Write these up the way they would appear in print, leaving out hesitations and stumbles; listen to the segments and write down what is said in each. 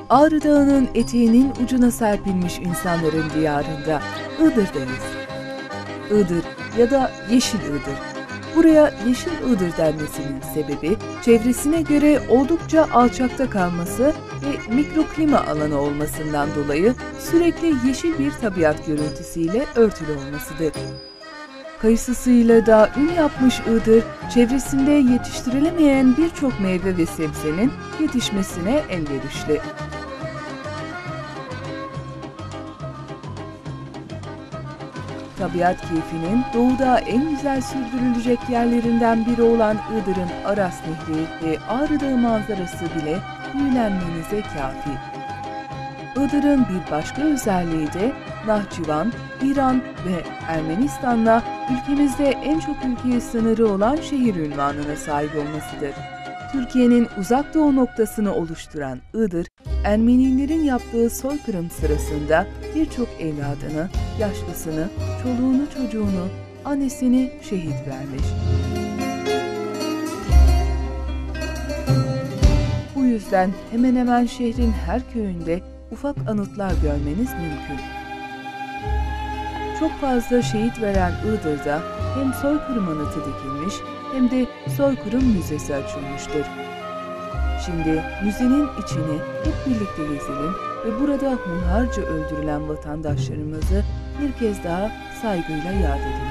Ağrı Dağı'nın eteğinin ucuna serpilmiş insanların diyarında Iğdır'dayız. Iğdır ya da Yeşil Iğdır. Buraya Yeşil Iğdır denmesinin sebebi, çevresine göre oldukça alçakta kalması ve mikroklima alanı olmasından dolayı sürekli yeşil bir tabiat görüntüsüyle örtülü olmasıdır. Kayısısıyla da ün yapmış Iğdır, çevresinde yetiştirilemeyen birçok meyve ve sebzenin yetişmesine elverişli. Tabiat keyfinin doğuda en güzel sürdürülecek yerlerinden biri olan Iğdır'ın Aras Nehri ve Ağrı Dağı manzarası bile büyülenmenize kafi. Iğdır'ın bir başka özelliği de Nahçıvan, İran ve Ermenistan'la ülkemizde en çok ülkeye sınırı olan şehir unvanına sahip olmasıdır. Türkiye'nin uzak doğu noktasını oluşturan Iğdır, Ermenilerin yaptığı soykırım sırasında birçok evladını, yaşlısını, çoluğunu çocuğunu, annesini şehit vermiş. Bu yüzden hemen hemen şehrin her köyünde ufak anıtlar görmeniz mümkün. Çok fazla şehit veren Iğdır'da hem soykırım anıtı dikilmiş hem de soykırım müzesi açılmıştır. Şimdi müzenin içini hep birlikte gezelim ve burada hunharca öldürülen vatandaşlarımızı bir kez daha saygıyla yad edelim.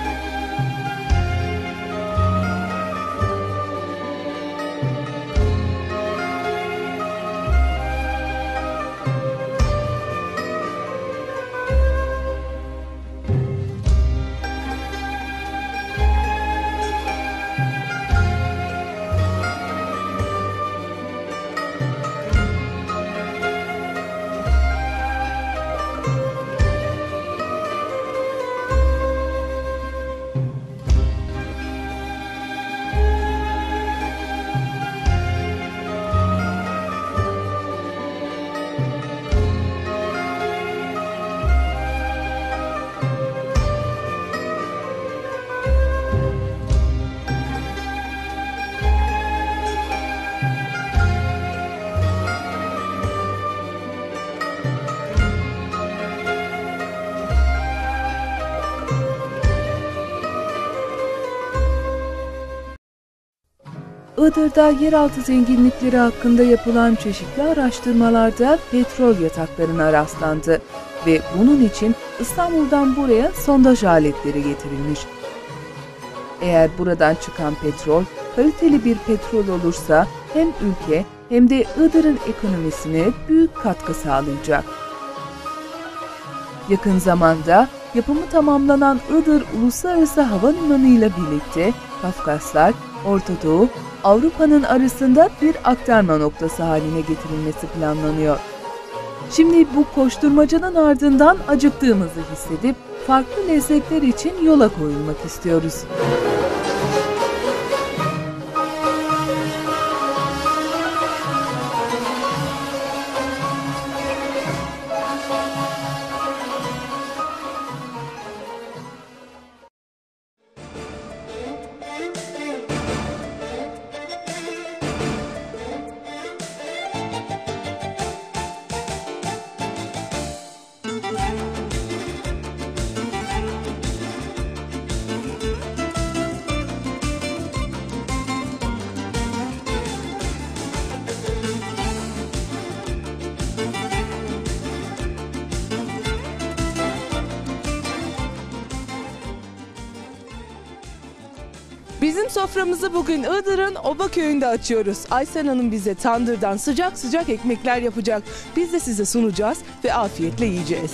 Iğdır'da yeraltı zenginlikleri hakkında yapılan çeşitli araştırmalarda petrol yataklarına rastlandı ve bunun için İstanbul'dan buraya sondaj aletleri getirilmiş. Eğer buradan çıkan petrol kaliteli bir petrol olursa hem ülke hem de Iğdır'ın ekonomisine büyük katkı sağlayacak. Yakın zamanda yapımı tamamlanan Iğdır Uluslararası Havalimanı ile birlikte Kafkaslar, Orta Doğu, Avrupa'nın arasında bir aktarma noktası haline getirilmesi planlanıyor. Şimdi bu koşturmacanın ardından acıktığımızı hissedip farklı lezzetler için yola koyulmak istiyoruz. Bizim soframızı bugün Iğdır'ın Obaköy'ünde açıyoruz. Aysen Hanım bize tandırdan sıcak sıcak ekmekler yapacak. Biz de size sunacağız ve afiyetle yiyeceğiz.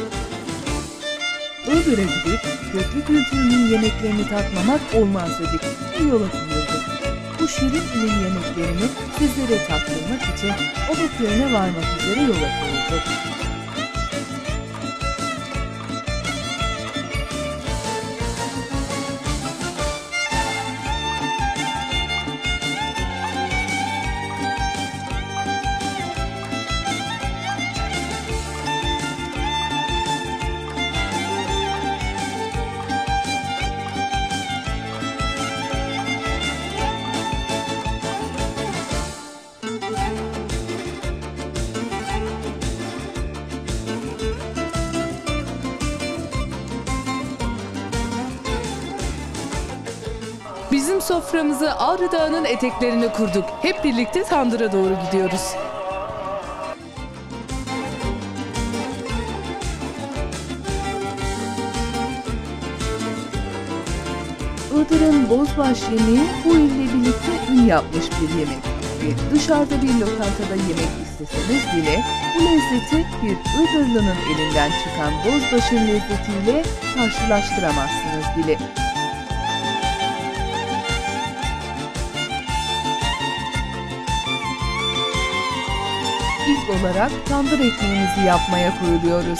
Iğdır'a gidip köklü kültürünün yemeklerini tatmamak olmaz dedik ve yola koyulduk. Bu şirin ilin yemeklerini sizlere tattırmak için Obaköy'üne varmak üzere yola koyulduk. Bizim soframızı Ağrı Dağı'nın eteklerine kurduk. Hep birlikte tandıra doğru gidiyoruz. Iğdır'ın bozbaş yemeği bu ile birlikte ün yapmış bir yemek. Ve dışarıda bir lokantada yemek isteseniz bile bu lezzeti bir Iğdırlı'nın elinden çıkan bozbaşın lezzetiyle karşılaştıramazsınız bile. İlk olarak tandır ekmeğimizi yapmaya koyuluyoruz.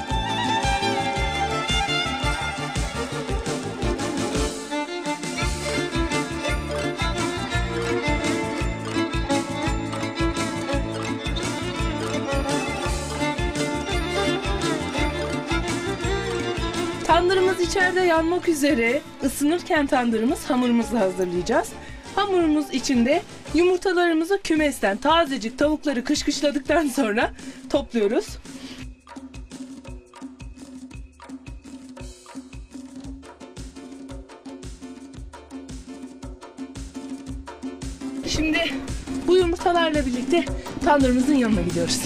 Tandırımız içeride yanmak üzere. Isınırken tandırımız hamurumuzu hazırlayacağız. Hamurumuz içinde yumurtalarımızı kümesten tazecik tavukları kışkışladıktan sonra topluyoruz. Şimdi bu yumurtalarla birlikte tandırımızın yanına gidiyoruz.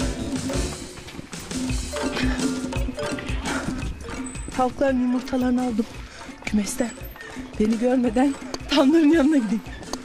Tavukların yumurtalarını aldım kümesten. Beni görmeden tandırın yanına gideyim.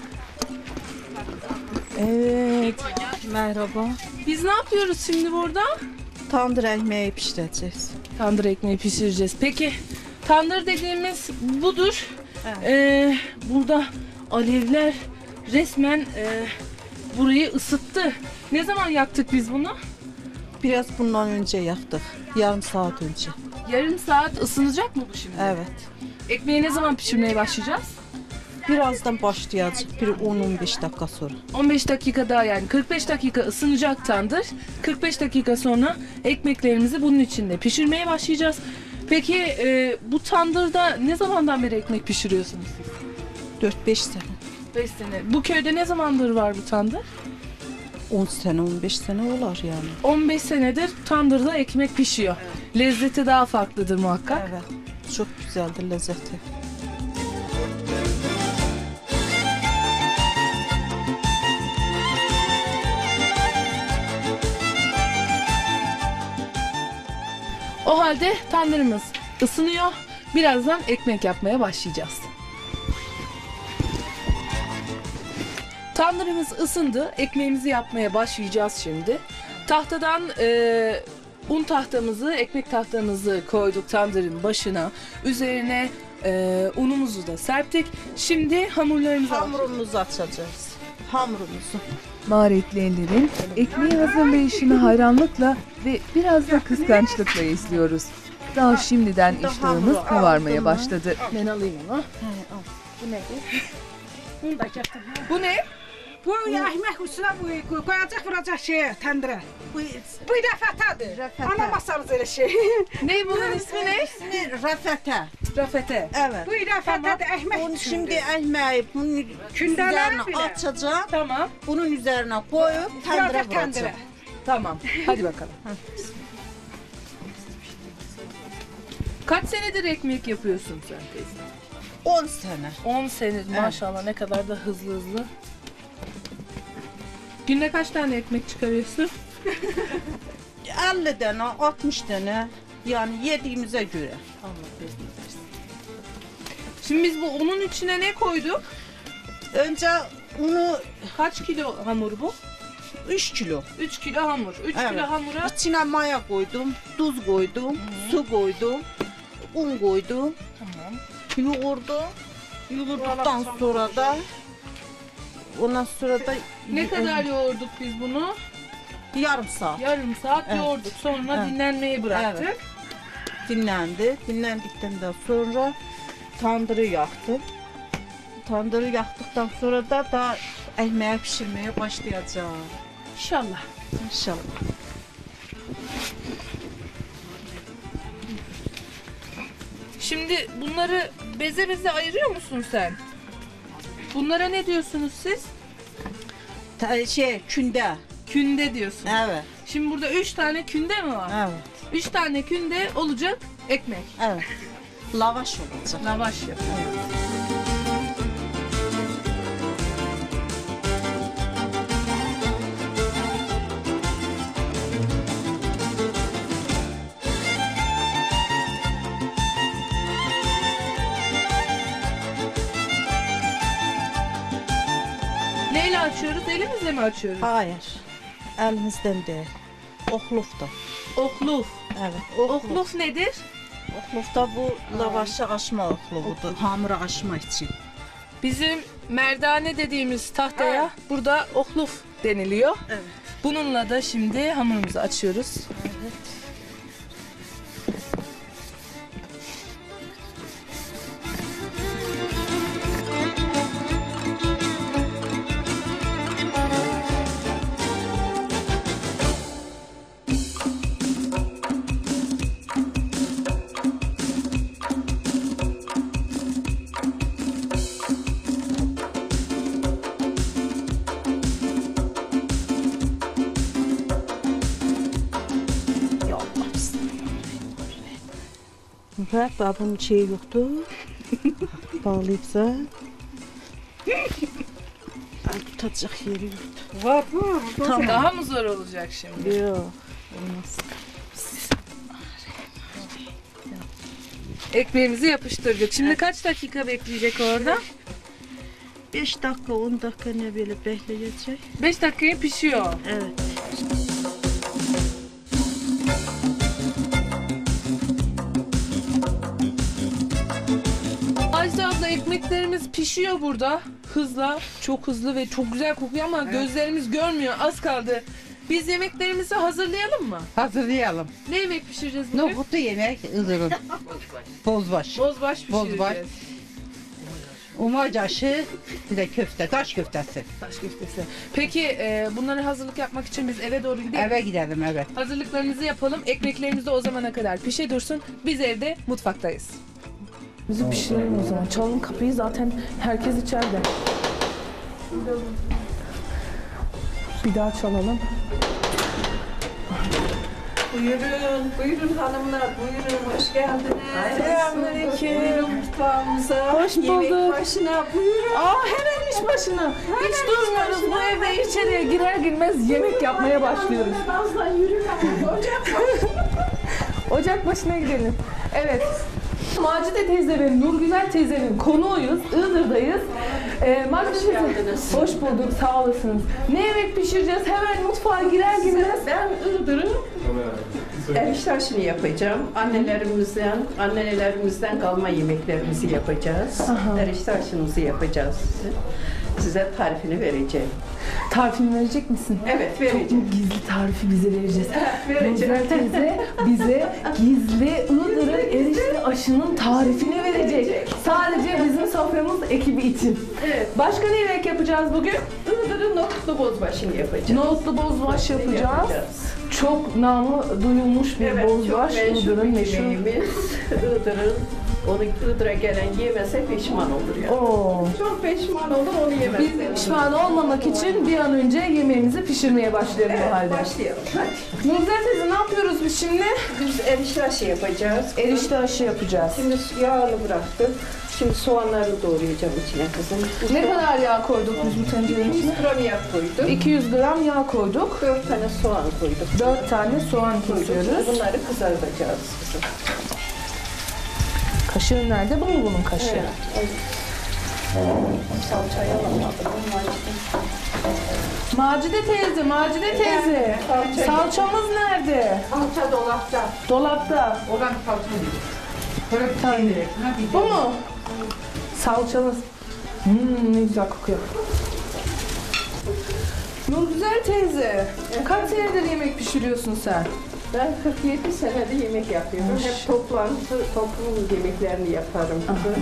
Evet. Merhaba. Biz ne yapıyoruz şimdi burada? Tandır ekmeği pişireceğiz. Tandır ekmeği pişireceğiz. Peki tandır dediğimiz budur. Evet. Burada alevler resmen burayı ısıttı. Ne zaman yaktık biz bunu? Biraz bundan önce yaktık. Yarım saat önce. Yarım saat ısınacak mı bu şimdi? Evet. Ekmeği ne zaman pişirmeye başlayacağız? Birazdan başlayacak. Bir 10-15 dakika sonra. 15 dakika daha, yani 45 dakika ısınacak tandır. 45 dakika sonra ekmeklerimizi bunun içinde pişirmeye başlayacağız. Peki bu tandırda ne zamandan beri ekmek pişiriyorsunuz siz? 4-5 sene. 5 sene. Bu köyde ne zamandır var bu tandır? 10 sene, 15 sene olar yani. 15 senedir tandırda ekmek pişiyor. Lezzeti daha farklıdır muhakkak. Evet. Çok güzeldir lezzeti. O halde tandırımız ısınıyor. Birazdan ekmek yapmaya başlayacağız. Tandırımız ısındı. Ekmeğimizi yapmaya başlayacağız şimdi. Tahtadan un tahtamızı, ekmek tahtamızı koyduk tandırın başına. Üzerine unumuzu da serptik. Şimdi hamurlarımızı Hamurumuzu açacağız. Hamurumuzu. Maharetli ellerin ekmeği hazırlayışını hayranlıkla ve biraz da kıskançlıkla izliyoruz. Daha şimdiden iştahımız kabarmaya başladı. Ben alayım onu. Bu nedir? Bunu da getir. Bu ne? Bu ekmek üstüne koyacak vuracak tendirə. Bu Bu rəfətədir. Rəfətə. Anlamazsanız elə şey. Ne bunun ismi ne? rafete. Rafete. Evet. Bu rəfətədir, ekmek Bunu üçündür. şimdi ekmeği bunun Kündeler üzerine bile. açacağım. Tamam. Bunun üzerine koyup tendirə Vuracak vuracağım. tendirə. Tamam. Hadi bakalım. Kaç senedir ekmek yapıyorsun sen teyze? 10 sene. 10 senedir. Maşallah ne kadar da hızlı hızlı. Günde kaç tane ekmek çıkarıyorsun? 50 tane, 60 tane. Yani yediğimize göre. Allah bereket versin. Şimdi biz bu unun içine ne koyduk? Önce unu Kaç kilo hamur bu? 3 kilo. 3 kilo hamur. 3 Evet. kilo hamura İçine maya koydum, tuz koydum, su koydum, un koydum, tamam. yoğurdum. Yoğurduktan sonra da ondan sonra da Ne kadar yoğurduk biz bunu? yarım saat Yarım saat Evet. yoğurduk. Sonra Evet. dinlenmeye bıraktık. Evet. dinlendi. Dinlendikten de sonra tandırı yaktım. Tandırı yaktıktan sonra da ekmeği pişirmeye başlayacağım. İnşallah. İnşallah. Şimdi bunları beze beze ayırıyor musun sen? Bunlara ne diyorsunuz siz? Künde. Künde diyorsun. Evet. Şimdi burada 3 tane künde mi var? Evet. 3 tane künde olacak ekmek. Evet. Lavaş olacak. Lavaş yap. açıyoruz? Elimizle mi açıyoruz? Hayır. Elimizden değil. Ohlufdur. Ohluf. Evet. Ohluf nedir? Ohluf da bu lavaşı açma ohluvudur. Hamuru açma için. Bizim merdane dediğimiz tahtaya burada ohluf deniliyor. Evet. Bununla da şimdi hamurumuzu açıyoruz. Evet. Bak babamın şeyi yoktu. Bağlayıpsa. Tutacak yeri yoktu. Var mı? Tamam. Daha mı zor olacak şimdi? Yok. Olmaz. Ekmeğimizi yapıştırdık. Şimdi kaç dakika bekleyecek orada? 5 dakika 10 dakika ne böyle bekleyecek. 5 dakikaya pişiyor. Evet. Ajda abla ekmeklerimiz pişiyor burada. Hızla, çok hızlı ve çok güzel kokuyor ama gözlerimiz görmüyor. Az kaldı. Biz yemeklerimizi hazırlayalım mı? Hazırlayalım. Ne yemek pişireceğiz bugün? Nohutlu yemek, ızırın. Bozbaş. Bozbaş pişireceğiz. Bozbaş. Umac aşı, bir de köfte, taş köftesi. Taş köftesi. Peki bunları hazırlık yapmak için biz eve doğru gidelim. Eve gidelim, evet. Hazırlıklarımızı yapalım. Ekmeklerimiz de o zamana kadar pişe dursun. Biz evde mutfaktayız. Bizi pişirelim o zaman. Çalın kapıyı, zaten herkes içeride. Bir daha çalalım. Buyurun hanımlar, buyurun. Hoş geldiniz. Selamünaleyküm. Buyurun mutfağımıza. Hoş bulduk. Yemek başına buyurun. Hemen iş başına. Hiç durmuyoruz. Bu evde içeriye girer girmez yemek yapmaya başlıyoruz. Fazla yürümeyin. Hocam. Ocak başına gidelim. Evet. Macide teyze ve Nurgüzel teyzenin konuğuyuz. Iğdır'dayız. Macide teyze, hoş bulduk, sağ olasınız. Ne yemek pişireceğiz? Hemen mutfağa girer girmez. Ben Iğdır'ın erişte aşını yapacağım. Annelerimizden kalma yemeklerimizi yapacağız. Erişte aşımızı yapacağız. Size tarifini vereceğim. Tarifini verecek misin? Evet, vereceğim. Gizli tarifi bize vereceğiz. Vereceğim. Nurgüzel teyze bize gizli Iğdır'ın erişte aşının tarifini verecek. Sadece bizim soframız ekibi için. Evet. Başka ne yemek yapacağız bugün? Iğdır'ın nohutlu bozbaşını yapacağız. Nohutlu bozbaş yapacağız. Çok namı duyulmuş bir Evet, bozbaş. çok meşhur Iğdır'ın bir meşhur. yemeğimiz. Onu Iğdır'a gelen yemese pişman olur ya. Oo. Çok pişman olur onu yemezse. Biz de pişman olmamak için bir an önce yemeğimizi pişirmeye başlayalım o halde. Başlayalım. Hadi. Nurgüzel teyze ne yapıyoruz biz şimdi? Biz erişte aşı yapacağız. Erişte aşı yapacağız. Şimdi yağını bıraktık. Şimdi soğanları doğrayacağım içine kızım. Ne kadar yağ koyduk biz bu tencerenin 200 içine? gram yağ koydum. 200 gram yağ koyduk. 4 tane soğan koyduk. 4 tane soğan kesiyoruz. Bunları kızartacağız kızım. Kaşığın nerede? Bu mu bunun kaşığı? Evet. Salçayı alamadım. Macide teyze, Macide teyze. Salça. Salçamız nerede? Salça dolapta. Dolapta. Oradan kalsın. Böyle bir Tamam. tane. Bu mu? Salçamız. Ne güzel kokuyor. Nurgüzel teyze, kaç senedir yemek pişiriyorsun sen? Ben 47 senedir yemek yapıyorum. Hep toplum yemeklerini yaparım kızım.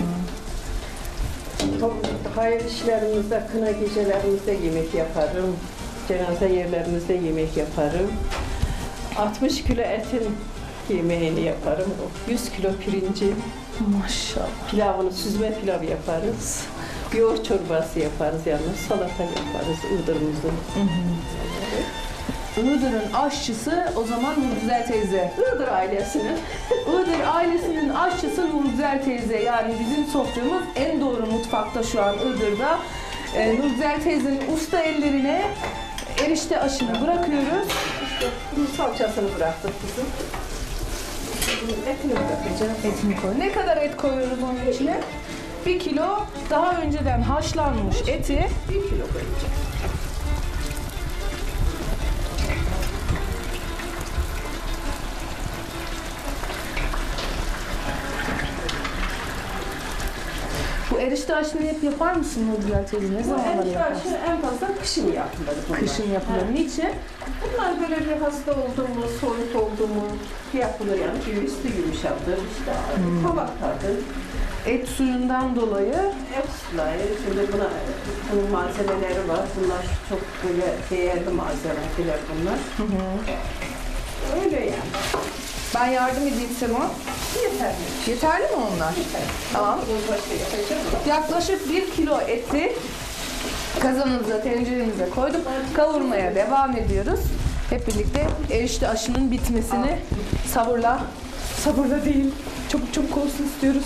Hayır işlerimizde, kına gecelerimizde yemek yaparım. Cenaze yerlerimizde yemek yaparım. 60 kilo etin yemeğini yaparım. 100 kilo pirinci, Maşallah. pilavını, süzme pilav yaparız. Yoğurt çorbası yaparız yalnız, salata yaparız Iğdır'ımızın. Iğdır'ın aşçısı o zaman Nurgüzel teyze. Iğdır ailesinin. Iğdır ailesinin aşçısı Nurgüzel teyze. Yani bizim soframız en doğru mutfakta şu an Iğdır'da. Nurgüzel teyzenin usta ellerine erişte aşını bırakıyoruz. Bunun salçasını bıraktık kızım. Bunun etini bırakacağız. Etini koy. Ne kadar et koyuyoruz onun içine? 1 kilo daha önceden haşlanmış eti 1 kilo koyacağım. Bu erişte aşını hep yapar mısın Nurgül teyze? Ne zamanlar Erişte yaparsın? aşı en fazla kışın yapılır bunlar. Kışın yapılır. Niçin? Bunlar böyle bir hasta oldu mu, soğuk oldu mu yapılır yani. Üstü yumuşatır, işte tabak tadı. Et suyundan dolayı Hepsiyle. Şimdi bunun malzemeleri var. Bunlar çok böyle değerli malzemeler bunlar. Öyle yani. ben yardım edeyim sana. Yeterli. Yeterli mi onlar? Tamam. Yaklaşık 1 kilo eti kazanımıza, tenceremize koyduk. Kavurmaya devam ediyoruz. Hep birlikte erişte aşının bitmesini sabırla değil, çabuk çabuk olsun istiyoruz.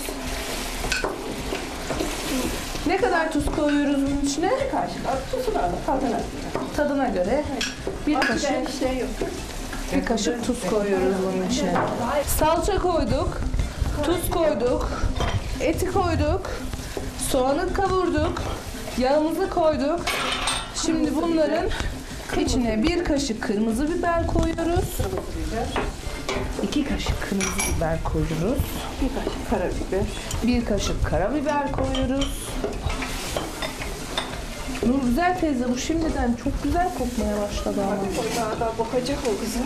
Ne kadar tuz koyuyoruz bunun içine? Tuzu var, tadına. Tadına göre bir kaşık, Şey yok. bir kaşık tuz koyuyoruz bunun içine. Salça koyduk, tuz koyduk, eti koyduk, soğanı kavurduk, yağımızı koyduk. Şimdi bunların içine bir kaşık kırmızı biber koyuyoruz. 2 kaşık kırmızı biber koyuyoruz. Bir kaşık karabiber. 1 kaşık karabiber koyuyoruz. Nurgüzel teyze bu şimdiden çok güzel kokmaya başladı ama. Daha bakacak o kızım.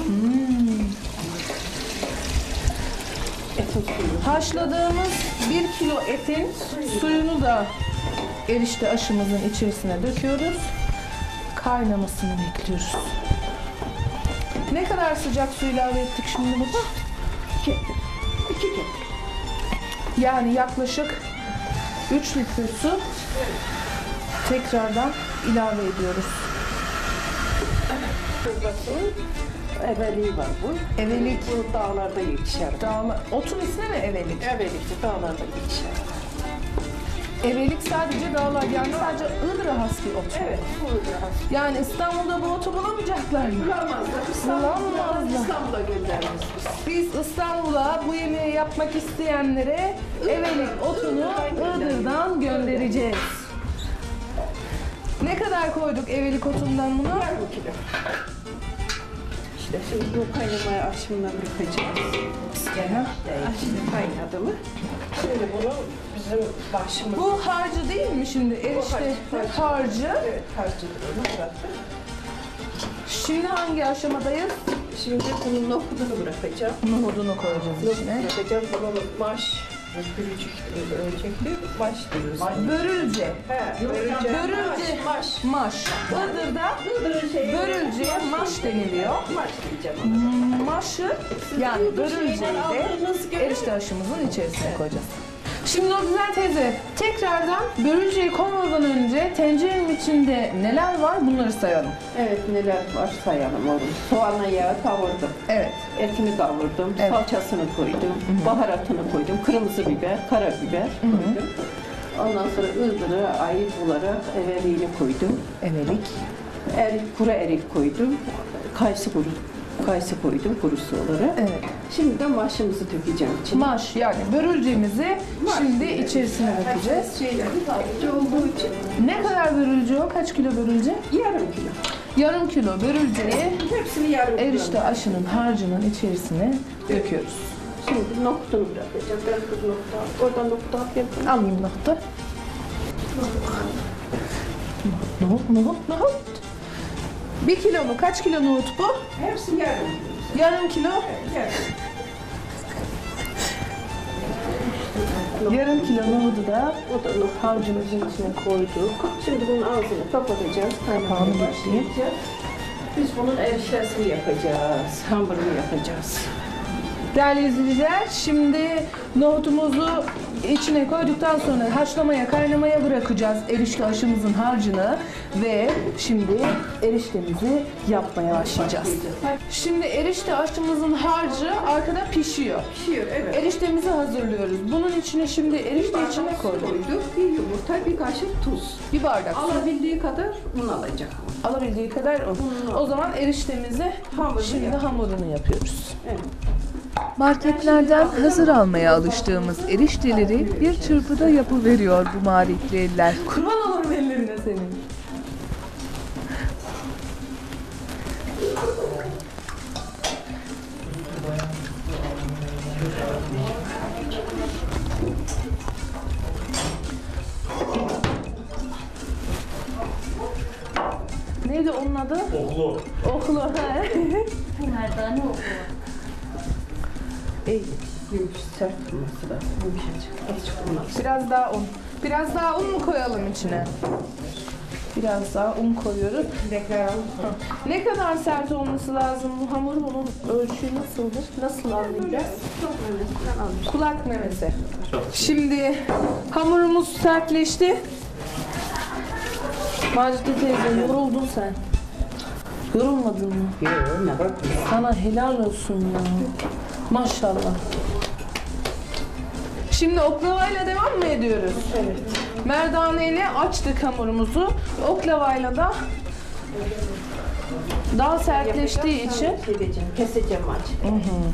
Etin suyu. Haşladığımız 1 kilo etin suyunu da erişte aşımızın içerisine döküyoruz. Kaynamasını bekliyoruz. Ne kadar sıcak su ilave ettik şimdi burada? 2 kek. Yani yaklaşık 3 litre su tekrardan ilave ediyoruz. Çorbasının eveliği var bu. Evelik. Bu dağlarda yetişer. Otun ismi mi evelik? Evelikti dağlarda yetişer. Evelik sadece dağlar, yani sadece Iğdır'a has bir ot. Evet, bu biraz. Yani İstanbul'da bu otu bulamayacaklar mı? Bulamazlar. İstanbul'a göndeririz biz. Biz İstanbul'a bu yemeği yapmak isteyenlere evelik otunu Iğdır'dan göndereceğiz. Ne kadar koyduk evelik otundan bunu? Yarım kilo. İşte şimdi bu kaynamaya aşımla bırakacağız. Aşım kaynadı mı? Şimdi bunu bizim başımız... Bu harcı değil mi şimdi? Erişte harcı. Evet, harcıdır onu bıraktık. Şimdi hangi aşamadayız? Şimdi bunun nohudunu bırakacağım. Nohudunu koyacağız içine. Bırakacağım. Bunun maş, ölçekli maş diyoruz. Börülce. Börülce. Maş. Maş. Iğdır'da börülceye maş deniliyor. Maş diyeceğim. Maşı yani börülceyi de erişte aşımızın içerisine koyacağız. Şimdi Nurgüzel teyze tekrardan börülceyi koymadan önce tencerenin içinde neler var bunları sayalım. Evet neler var sayalım oğlum. Soğanla yağı kavurdum. Evet. Etini kavurdum. Evet. Salçasını koydum. Baharatını koydum. Kırmızı biber, karabiber koydum. Ondan sonra ıldırı ayıp olarak eveliğini koydum. Evelik. Kuru erik koydum. Kayısı koydum kurusu olarak. Evet. Şimdi de maşımızı dökeceğim içine. Maş yani börülcemizi şimdi içerisine dökeceğiz. Şeylerin sadece olduğu için Ne kadar börülce o? Kaç kilo börülce? yarım kilo. Yarım kilo börülceyi Hepsini yarım kilo. erişte aşının harcının içerisine döküyoruz. Şimdi nohutunu bırakacağım. Ben kız nohut al. Oradan nohut al. Gel. Alayım nohutu. Nohut. 1 kilo mu? Kaç kilo nohut bu? Hepsi yarım. Yarım kilo. Yarım kilo nohudu da O da nohut. harcımızın içine koyduk. Şimdi bunun ağzını kapatacağız. Kapağını geçeyim. Biz bunun eriştesini yapacağız. Hamurunu yapacağız. Değerli izleyiciler, şimdi nohutumuzu içine koyduktan sonra haşlamaya, kaynamaya bırakacağız erişte aşımızın harcını ve şimdi eriştemizi yapmaya başlayacağız. Şimdi erişte aşımızın harcı arkada pişiyor. Pişiyor evet. Eriştemizi hazırlıyoruz. Bunun içine şimdi erişte içine koyduk. Bir yumurta, bir kaşık tuz. Bir bardak su. Alabildiği kadar un alacak. Alabildiği kadar un. O zaman eriştemizi şimdi hamurunu yapıyoruz. Evet. Marketlerden hazır almaya alıştığımız erişteleri bir çırpıda yapıveriyor bu marifetli eller. Kurban olurum ellerine senin. Neydi onun adı? Oklu. Oklu. he. Merdane okulu. İyi. Yumuşak sert olması lazım. Yumuşacık. Azıcık un. Biraz daha un. Biraz daha un mu koyalım içine? Biraz daha un koyuyoruz. Ne kadar sert olması lazım bu hamur? Bunun ölçüsü nasıldır? Nasıl anlayacağız? Kulak memesi. Şimdi hamurumuz sertleşti. Macide teyze yoruldun sen. Yorulmadın mı? Yok, bak. Sana helal olsun ya. Maşallah. Şimdi oklavayla devam mı ediyoruz? Evet. Merdane ile açtık hamurumuzu. Oklavayla da daha sertleştiği için Keseceğim aç.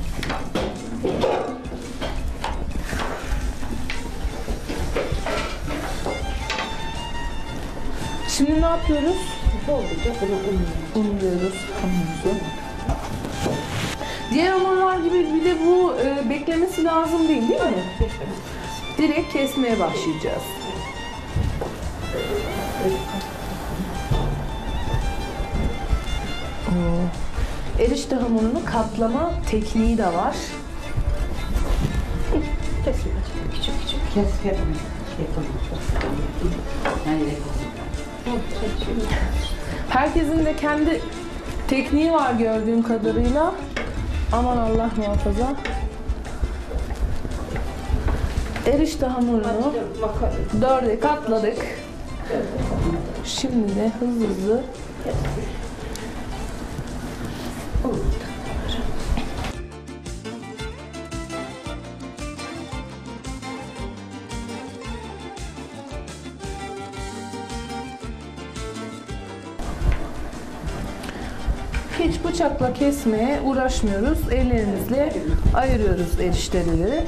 Şimdi ne yapıyoruz? Olacak bunu Unluyoruz hamurumuzu. Diğer hamurlar gibi bir de bu beklemesi lazım değil mi? Direkt kesmeye başlayacağız. Erişte hamurunu katlama tekniği de var. Kesme aç. Küçük küçük. Herkesin de kendi tekniği var gördüğüm kadarıyla. Aman Allah muhafaza. Erişte hamurunu dörde katladık. Şimdi de hızlı hiç bıçakla kesmeye uğraşmıyoruz. Ellerimizle ayırıyoruz erişteleri.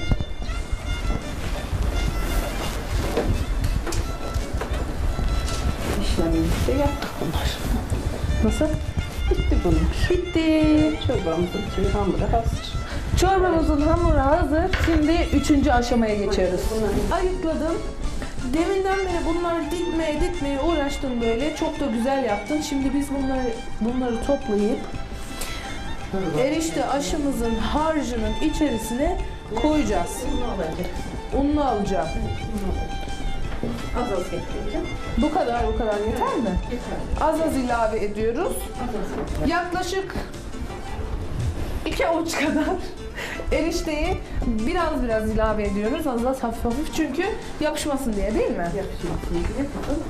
İşlemimizi yaptık bunlar. Nasıl? Bitti bunlar. Bitti. Çorbamızın hamuru hazır. Çorbamızın hamuru hazır. Şimdi 3. aşamaya geçiyoruz. Ayıkladım. Deminden beri bunları dikmeye uğraştım böyle. Çok da güzel yaptın. Şimdi biz bunları toplayıp erişte aşımızın harcının içerisine koyacağız. Unlu alacağım. Az az getireceğim. Bu kadar yeter mi? Az az ilave ediyoruz. Yaklaşık 2 avuç kadar erişteyi biraz ilave ediyoruz. Az az hafif çünkü yapışmasın diye değil mi? Yapışmasın diye.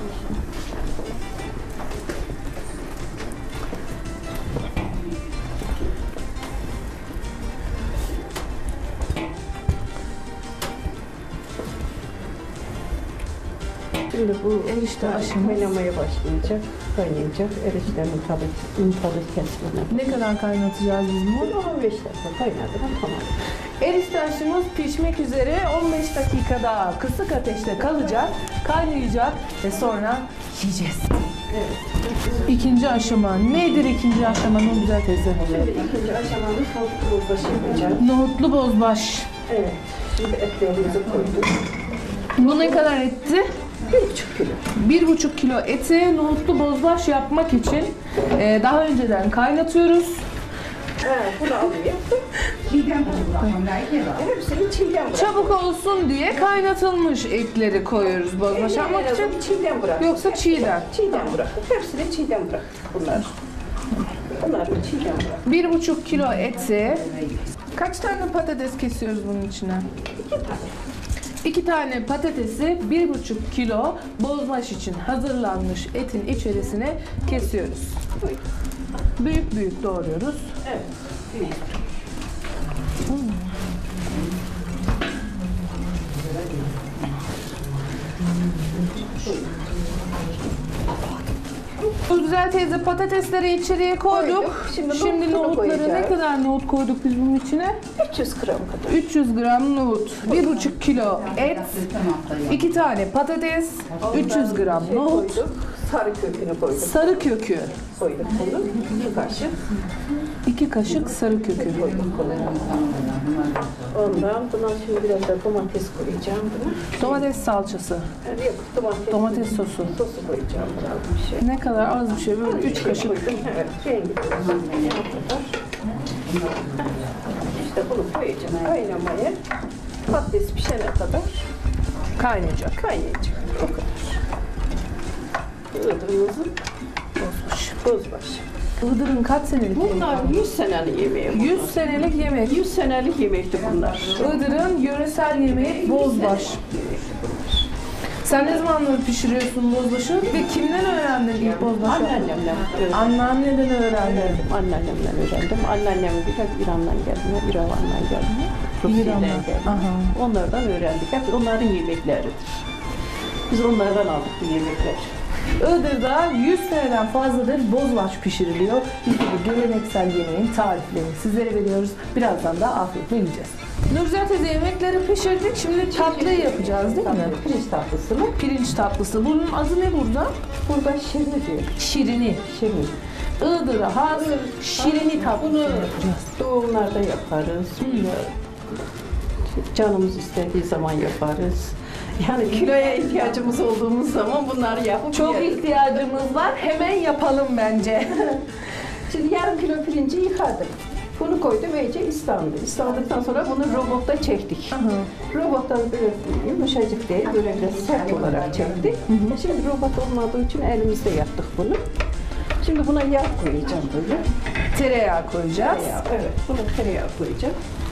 Şimdi bu Erişte aşımız. kaynamaya başlayacak, kaynayacak. Eriştenin un tadı kesmene. Ne kadar kaynatacağız biz bunu? Bunu 15 dakika kaynadı. Tamam. Erişte aşımız pişmek üzere 15 dakika daha kısık ateşte kalacak, kaynayacak ve sonra yiyeceğiz. Evet. İkinci aşama. Nedir ikinci aşama? Ne güzel teyze. Şimdi ikinci aşamamız tavuklu bozbaşı yapacağız. Nohutlu bozbaş. Evet. Şimdi etlerimizi koyduk. Bu ne kadar etti? 1,5 kilo. 1,5 kilo eti nohutlu bozbaş yapmak için daha önceden kaynatıyoruz. Bunu alayım. Hepsini çiğden bırak. Çabuk olsun diye kaynatılmış etleri koyuyoruz bozbaş yapmak için. Çiğden bırak. Yoksa çiğden. Çiğden bırak. Hepsini çiğden bırak. Bunları çiğden bırak. 1,5 kilo eti. Kaç tane patates kesiyoruz bunun içine? 2 tane patatesi 1,5 kilo bozbaş için hazırlanmış etin içerisine kesiyoruz. Büyük doğruyoruz. Evet. Bu güzel teyze patatesleri içeriye koyduk. Şimdi nohutları ne kadar nohut koyduk biz bunun içine? 300 gram kadar. 300 gram nohut, 1,5 kilo et, 2 tane patates, 300 gram nohut. Koyduk. sarı kökünü koyduk. Sarı kökü. Koyduk bunu. 2 kaşık 2 kaşık sarı kökü. koyduk bunu. Ondan buna şimdi biraz da domates koyacağım buna. Domates salçası. Yani yok, Domates sosu. Sosu koyacağım biraz bir şey. Ne kadar az bir şey, böyle 3 kaşık. Koydum, evet, rengi olsun. O kadar. İşte bunu koyacağım kaynamaya. Patates pişene kadar Kaynayacak. kaynayacak. O kadar. Iğdırımızın bozbaş. Iğdır'ın kaç senelik yemeği? Bunlar 100 senelik yemeği. 100 senelik yemek. 100 senelik yemekti bunlar. Iğdır'ın yöresel yemeği bozbaş. Sen ne zamanları pişiriyorsun bozbaşı ve kimden öğrendin ilk bozbaşı? Anneannemden öğrendim. Anneanneden öğrendin. Anneannemden öğrendim. Anneannem biraz İran'dan gelme, İran'dan gelme. Rusya'dan gelme. Aha. Onlardan öğrendik. Hep onların yemekleridir. Biz onlardan aldık bu yemekler. Iğdır'da 100 seneden fazladır bozbaş pişiriliyor. Biz de bu geleneksel yemeğin tariflerini sizlere veriyoruz. Birazdan da afiyetle yiyeceğiz. Nurcan teyze yemekleri pişirdik. Şimdi tatlıyı yapacağız değil mi? Pirinç tatlısını. Pirinç tatlısı. Bunun adı ne burada? Burada şirini diyor. Şirini. Şirini. Iğdır'a has şirini tatlısı yapacağız. Doğumlarda yaparız. Canımız istediği zaman yaparız. Yani kiloya ihtiyacımız olduğumuz zaman bunları yapıp Çok yeriz. ihtiyacımız var. Hemen yapalım bence. Şimdi yarım kilo pirinci yıkadık. Bunu koydum iyice ıslandı. Islandıktan sonra bunu robotta çektik. Robottan böyle yumuşacık değil, böyle biraz sert olarak çektik. Şimdi robot olmadığı için elimizde yaptık bunu. Şimdi buna yağ koyacağım böyle. Tereyağı koyacağız. Tereyağı, evet, buna tereyağı koyacağım.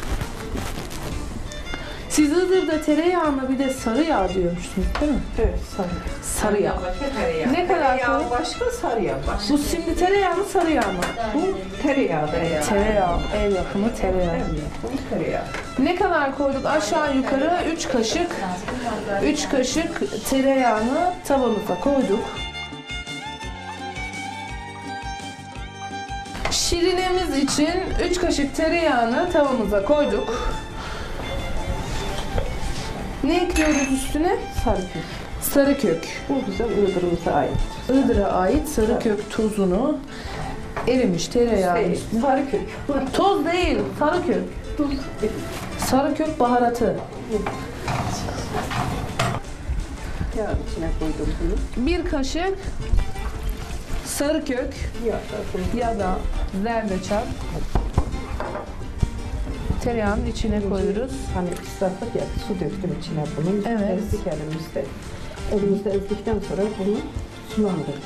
Siz Iğdır'da tereyağına bir de sarı yağ diyormuşsunuz değil mi? Evet, sarı. Sarı yağ. Ne kadar Tereyağı koy? başka, sarı yağ başka. Bu şimdi tereyağı mı sarı yağ mı? Bu tereyağı da. Tereyağı. Ev yapımı tereyağı. Bu tereyağı. Ne kadar koyduk? Aşağı yukarı 3 kaşık. 3 kaşık tereyağını tavamıza koyduk. Şirinimiz için 3 kaşık tereyağını tavamıza koyduk. Ne ekliyoruz üstüne? Sarı kök. Sarı kök. Bu bizim Iğdır'ımıza ait. Iğdır'a ait sarı kök tozunu erimiş tereyağın üstüne. Sarı kök. Toz değil, sarı kök. Tuz. Sarı kök baharatı. Yağın içine koydum bunu. 1 kaşık sarı kök Yağ da koydum. ya da zerdeçal tereyağının içine koyuyoruz. Hani ıslattık ya, su döktüm içine bunun. Evet. Ezdik elimizde. Elimizde ezdikten sonra bunu sulandırdık.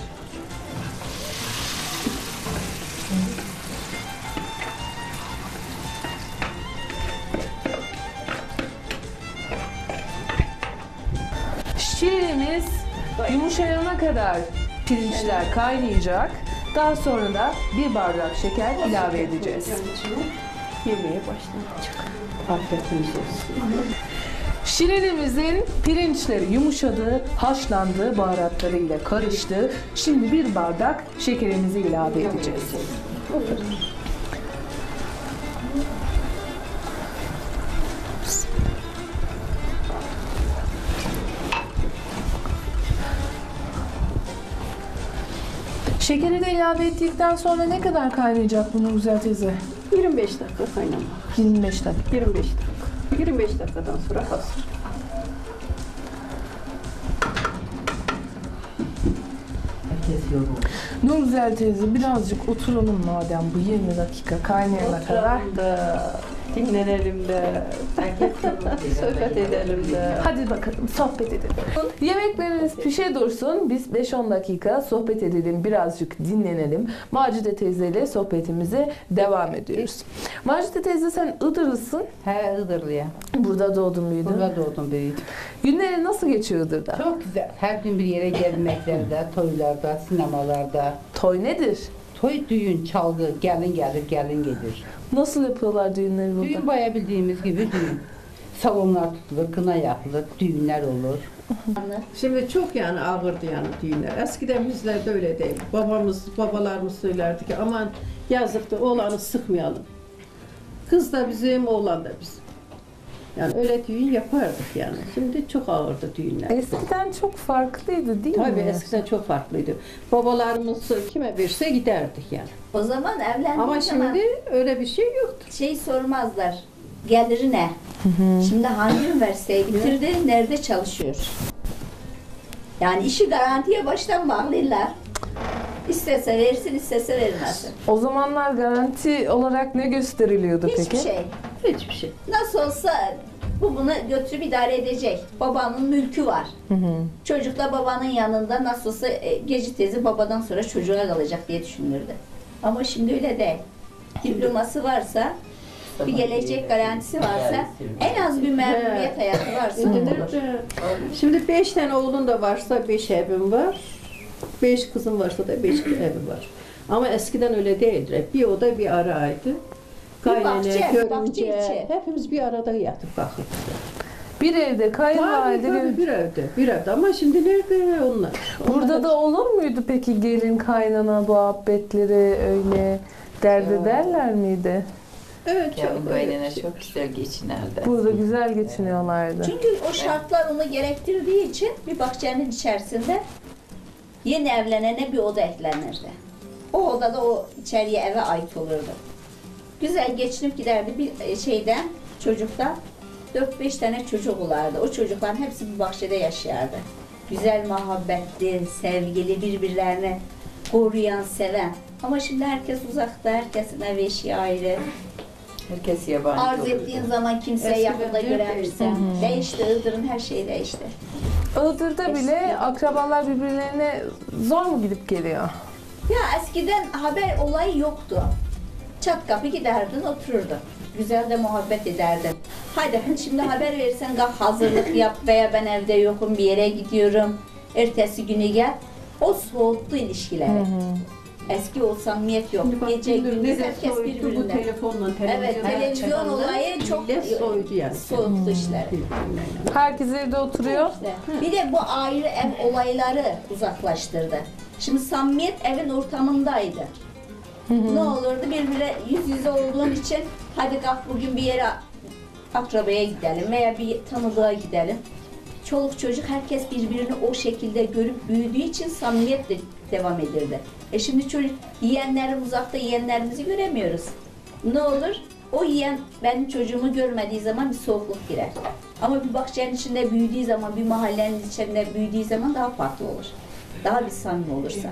Şirinimiz yumuşayana kadar pirinçler kaynayacak. Daha sonra da 1 bardak şeker ilave edeceğiz. Yani içine yemeğe başlanacak. Afiyetimiz olsun. Şirinimizin pirinçleri yumuşadı, haşlandı, baharatlarıyla karıştı. Şimdi 1 bardak şekerimizi ilave edeceğiz. Şekeri de ilave ettikten sonra ne kadar kaynayacak bunu Güzel teyze? 25 dakika kaynama. 25 dakika. 25 dakika. 25 dakikadan sonra hazır. Nur Güzel teyze birazcık oturalım madem bu 20 dakika kaynayana kadar. Da dinlenelim de, sohbet edelim de. Hadi bakalım sohbet edelim. Yemekleriniz pişe dursun. Biz 5-10 dakika sohbet edelim. Birazcık dinlenelim. Macide teyzeyle sohbetimize devam ediyoruz. Macide teyze sen Iğdırlısın. He Iğdırlıya. Burada doğdun büyüdün. Burada doğdum büyüdüm. Günlerin nasıl geçiyor Iğdır'da? Çok güzel. Her gün bir yere gelmeklerde, toylarda, sinemalarda. Toy nedir? Toy, düğün, çalgı, gelin gelir, gelin gelir. Nasıl yapıyorlar düğünleri burada? Düğün bayağı bildiğimiz gibi düğün. Salonlar tutulur, kına yapılır, düğünler olur. Şimdi çok yani ağırdı yani düğünler. Eskiden bizlerde öyle değil. Babalarımız söylerdi ki aman yazıktı oğlanı sıkmayalım. Kız da bizim, oğlan da bizim. Yani öyle düğün yapardık yani. Şimdi çok ağırdı düğünler. Eskiden çok farklıydı değil mi? Tabii eskiden çok farklıydı. Babalarımız kime verse giderdik yani. O zaman evlendiği Ama zaman şimdi öyle bir şey yoktu. şey sormazlar. Geliri ne? Şimdi hangi üniversiteyi bitirdi? Nerede çalışıyor? Yani işi garantiye baştan bağlıyorlar. İstese versin, istese vermesin. O zamanlar garanti olarak ne gösteriliyordu Hiçbir peki? şey. Hiçbir şey. Nasıl olsa bu bunu götürüp idare edecek. Babanın mülkü var. Çocuk da babanın yanında nasıl olsa gece tezi babadan sonra çocuğa kalacak diye düşünülürdü. Ama şimdi öyle değil. Diploması varsa, bir gelecek garantisi varsa, en az bir memuriyet hayatı varsa olur. Şimdi 5 tane oğlun da varsa 5 evim var. 5 kızım varsa da 5 evi var. Ama eskiden öyle değildi. Bir oda bir araydı. Kaynana, bahçe görümce, içi. hepimiz bir arada yatıp kalktık. Bir evde kayınvalide. Tabii bir evde. Ama şimdi nerede onlar? Burada da olur muydu peki gelin kaynana muhabbetleri öyle dert ederler miydi? Evet, Gelin çok kaynana çok güzel geçinerdi. Burada güzel geçiniyorlardı. Çünkü o şartlar onu gerektirdiği için bir bahçenin içerisinde yeni evlenene bir oda eklenirdi. O odada o içeriye eve ait olurdu. Güzel geçinip giderdi bir şeyden, çocuktan 4-5 tane çocuk olardı. O çocukların hepsi bir bahçede yaşardı. Güzel, muhabbetli, sevgili, birbirlerini koruyan, seven. Ama şimdi herkes uzakta, herkesin ev eşi ayrı. Herkes yabancı Arz olurdu. ettiğin zaman kimseye Eskiden yakında çok göremezsen. Değişti, Iğdır'ın her şeyi değişti. Iğdır'da bile akrabalar birbirlerine zor mu gidip geliyor? Ya eskiden haber olayı yoktu. Çat kapı giderdin, otururdun. Güzel de muhabbet ederdin. Hadi şimdi haber verirsen kalk hazırlık yap veya ben evde yokum bir yere gidiyorum. Ertesi günü gel. O soğuttu ilişkileri. Eski o samimiyet yok. Şimdi bak, Gece gündüz ne de herkes soydu bu birbirine. telefonla, Evet, televizyon olayı çok millet soydu yani. soğuttu işleri. Herkes evde oturuyor. İşte. Bir de bu ayrı ev olayları uzaklaştırdı. Şimdi samimiyet evin ortamındaydı. Ne olurdu birbirine yüz yüze olduğun için hadi kalk bugün bir yere akrabaya gidelim veya bir tanıdığa gidelim. Çoluk çocuk herkes birbirini o şekilde görüp büyüdüğü için samimiyet de devam edirdi. Şimdi çocuk yiyenlerim uzakta yiyenlerimizi göremiyoruz. Ne olur? O yiyen benim çocuğumu görmediği zaman bir soğukluk girer. Ama bir bahçenin içinde büyüdüğü zaman, bir mahallenin içinde büyüdüğü zaman daha farklı olur. Daha bir samimi olursa.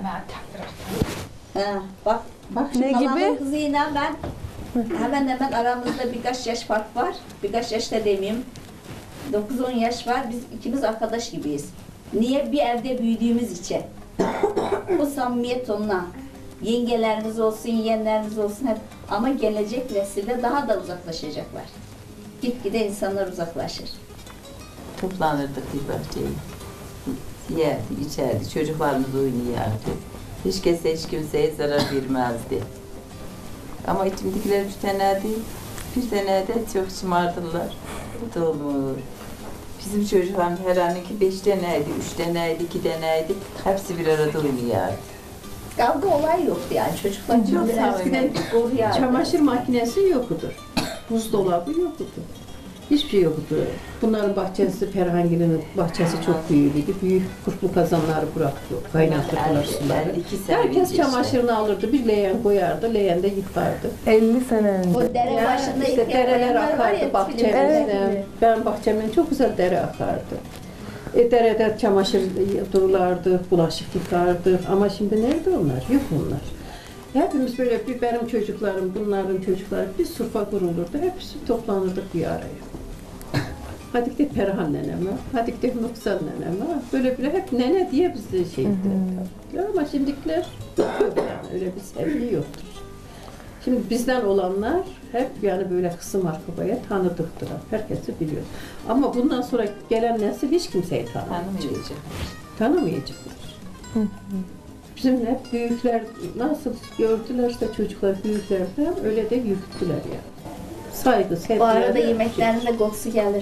Bak Ne halamın gibi? kızıyla ben hemen aramızda birkaç yaş fark var. Birkaç yaş da demeyeyim. 9-10 yaş var. Biz ikimiz arkadaş gibiyiz. Niye? Bir evde büyüdüğümüz için. Bu samimiyet onunla. Yengelerimiz olsun, yeğenlerimiz olsun hep. Ama gelecek nesilde daha da uzaklaşacaklar. Gitgide insanlar uzaklaşır. Toplanırdık bir bahçeye. Yerdi, içerdi, çocuklarımız oynayardı. Hiç kimseye zarar vermezdi. Ama içimdekiler bir tane değil, bir tane de çok şımardılar. Bu da olur. Bizim çocuklarım her anki 5 taneydi, 3 taneydi, 2 taneydi. Hepsi bir arada oynayardı. Kavga olay yoktu yani. Çocuklar Çok birbirine samimi. koruyardı. Çamaşır makinesi yoktu. Buzdolabı yoktu. Hiçbir şey yoktu. Bunların bahçesi, Perhangi'nin bahçesi çok büyüktü. Büyük kurtlu kazanları bıraktı. Kaynatırdılar suları. 52 sene Herkes önce çamaşırını alırdı. Bir leğen koyardı. Leğende yıkardı. 50 sene önce. O dere başında işte ihtiyar dereler bayanlar var ya, akardı bahçemizde. Evet. Ben bahçemin çok güzel dere akardı. Derede çamaşır durulardı, bulaşık yıkardı. Ama şimdi nerede onlar? Yok onlar. Hepimiz böyle bir benim çocuklarım, bunların çocukları bir sırfa kurulurdu. Hepsi toplanırdık bir araya. Hadi gidelim Perhan neneme, hadi gidelim Nuksan neneme. Böyle hep nene diye bizi şeydi. Ama şimdikiler yok yani öyle bir sevgi yoktur. Şimdi bizden olanlar hep yani böyle kısım arkabaya tanıdıktılar. Herkesi biliyor. Ama bundan sonra gelen nesil hiç kimseyi tanımayacak. Tanımayacak. Tanımayacaklar. Bizim hep büyükler nasıl gördülerse çocuklar büyüklerden öyle de yürüttüler yani. Saygı, sevgi. Bu arada yemeklerinde kokusu gelir.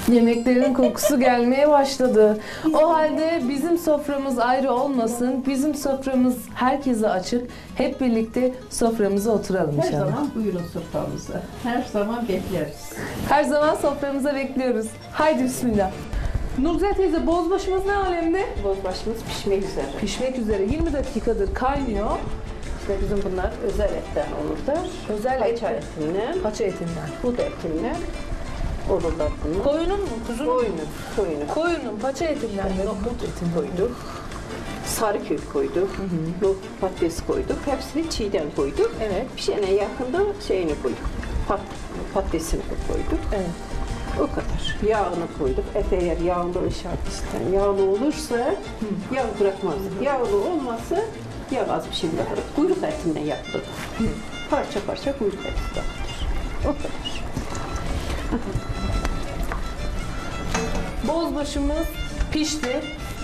Yemeklerin kokusu gelmeye başladı. O halde bizim soframız ayrı olmasın. Bizim soframız herkese açık. Hep birlikte soframıza oturalım Her inşallah. zaman buyurun soframıza. Her zaman bekleriz. Her zaman soframıza bekliyoruz. Haydi bismillah. Nurgüzel teyze, bozbaşımız ne alemde? Bozbaşımız pişmek üzere. Pişmek üzere 20 dakikadır kaynıyor. İşte bizim bunlar özel etten olurlar. Özel et, Paça etinden, paça etinden. bud etinden olurlar bunlar. Koyunun mu, kuzunun mu? Koyunu. Koyunun paça etinden ve Nohut etinden koyduk. Sarı kök koyduk. Patates koyduk. Hepsini çiğden koyduk. Evet. Pişene yakında şeyini koyduk. Patatesini koyduk. Evet. O kadar. Yağını koyduk. Et eğer yağlı şart ister. Yağlı olursa yağ bırakmaz. Yağlı olmazsa yağ az bir şey bırakır. Kuyruk etinden yapılır. Parça parça kuyruk eti bırakılır. O kadar. Bozbaşımız pişti.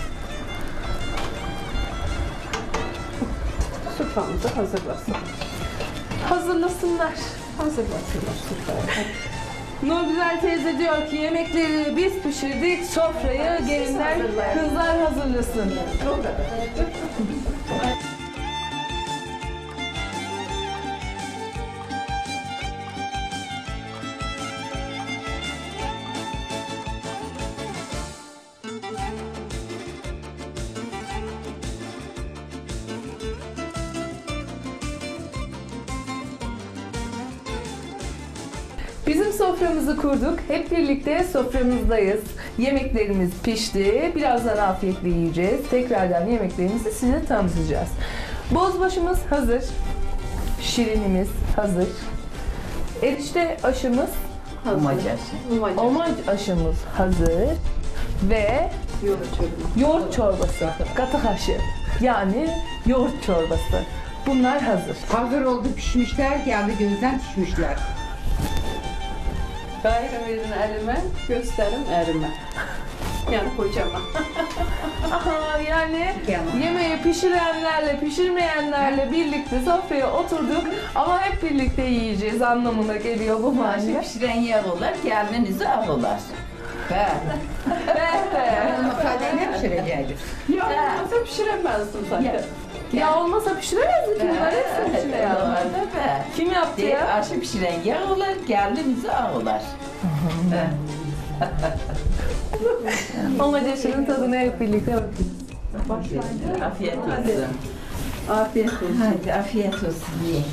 Soframızı hazırlasın. Hazırlasınlar. Hazırlasınlar sofrayı. Nurgüzel teyze diyor ki yemekleri biz pişirdik, sofrayı gelinler, kızlar hazırlasın. O kadar. Bizim soframızı kurduk. Hep birlikte soframızdayız. Yemeklerimiz pişti. Birazdan afiyetle yiyeceğiz. Tekrardan yemeklerimizi size tanıtacağız. Bozbaşımız hazır. Şirinimiz hazır. Erişte aşımız hazır. Omaj aşımız hazır. Ve yoğurt çorbası. Katı haşı. Yani yoğurt çorbası. Bunlar hazır. Hazır oldu, pişmişler, geldi gözden pişmişler. Gayrı verin elime, gösterim erime. Yani kocama. Aha, yani Tamam. yemeği pişirenlerle pişirmeyenlerle birlikte sofraya oturduk ama hep birlikte yiyeceğiz anlamına geliyor bu Aşı mahalle. pişiren yağ olar, gelmenizi ağlar. Be. Olmasaydı ne pişireceğiz? Ya olmasa pişiremezdim zaten. Ya olmasa pişiremez mi ki bunlar hepsini içine ya? Be. Kim yaptı Değil, ya? aşı pişiren yağ olar, gelmenizi ağlar. Amacaşının tadına hep birlikte bakıyoruz. Afiyet olsun. Afiyet olsun. Hadi afiyet olsun. Yiyin.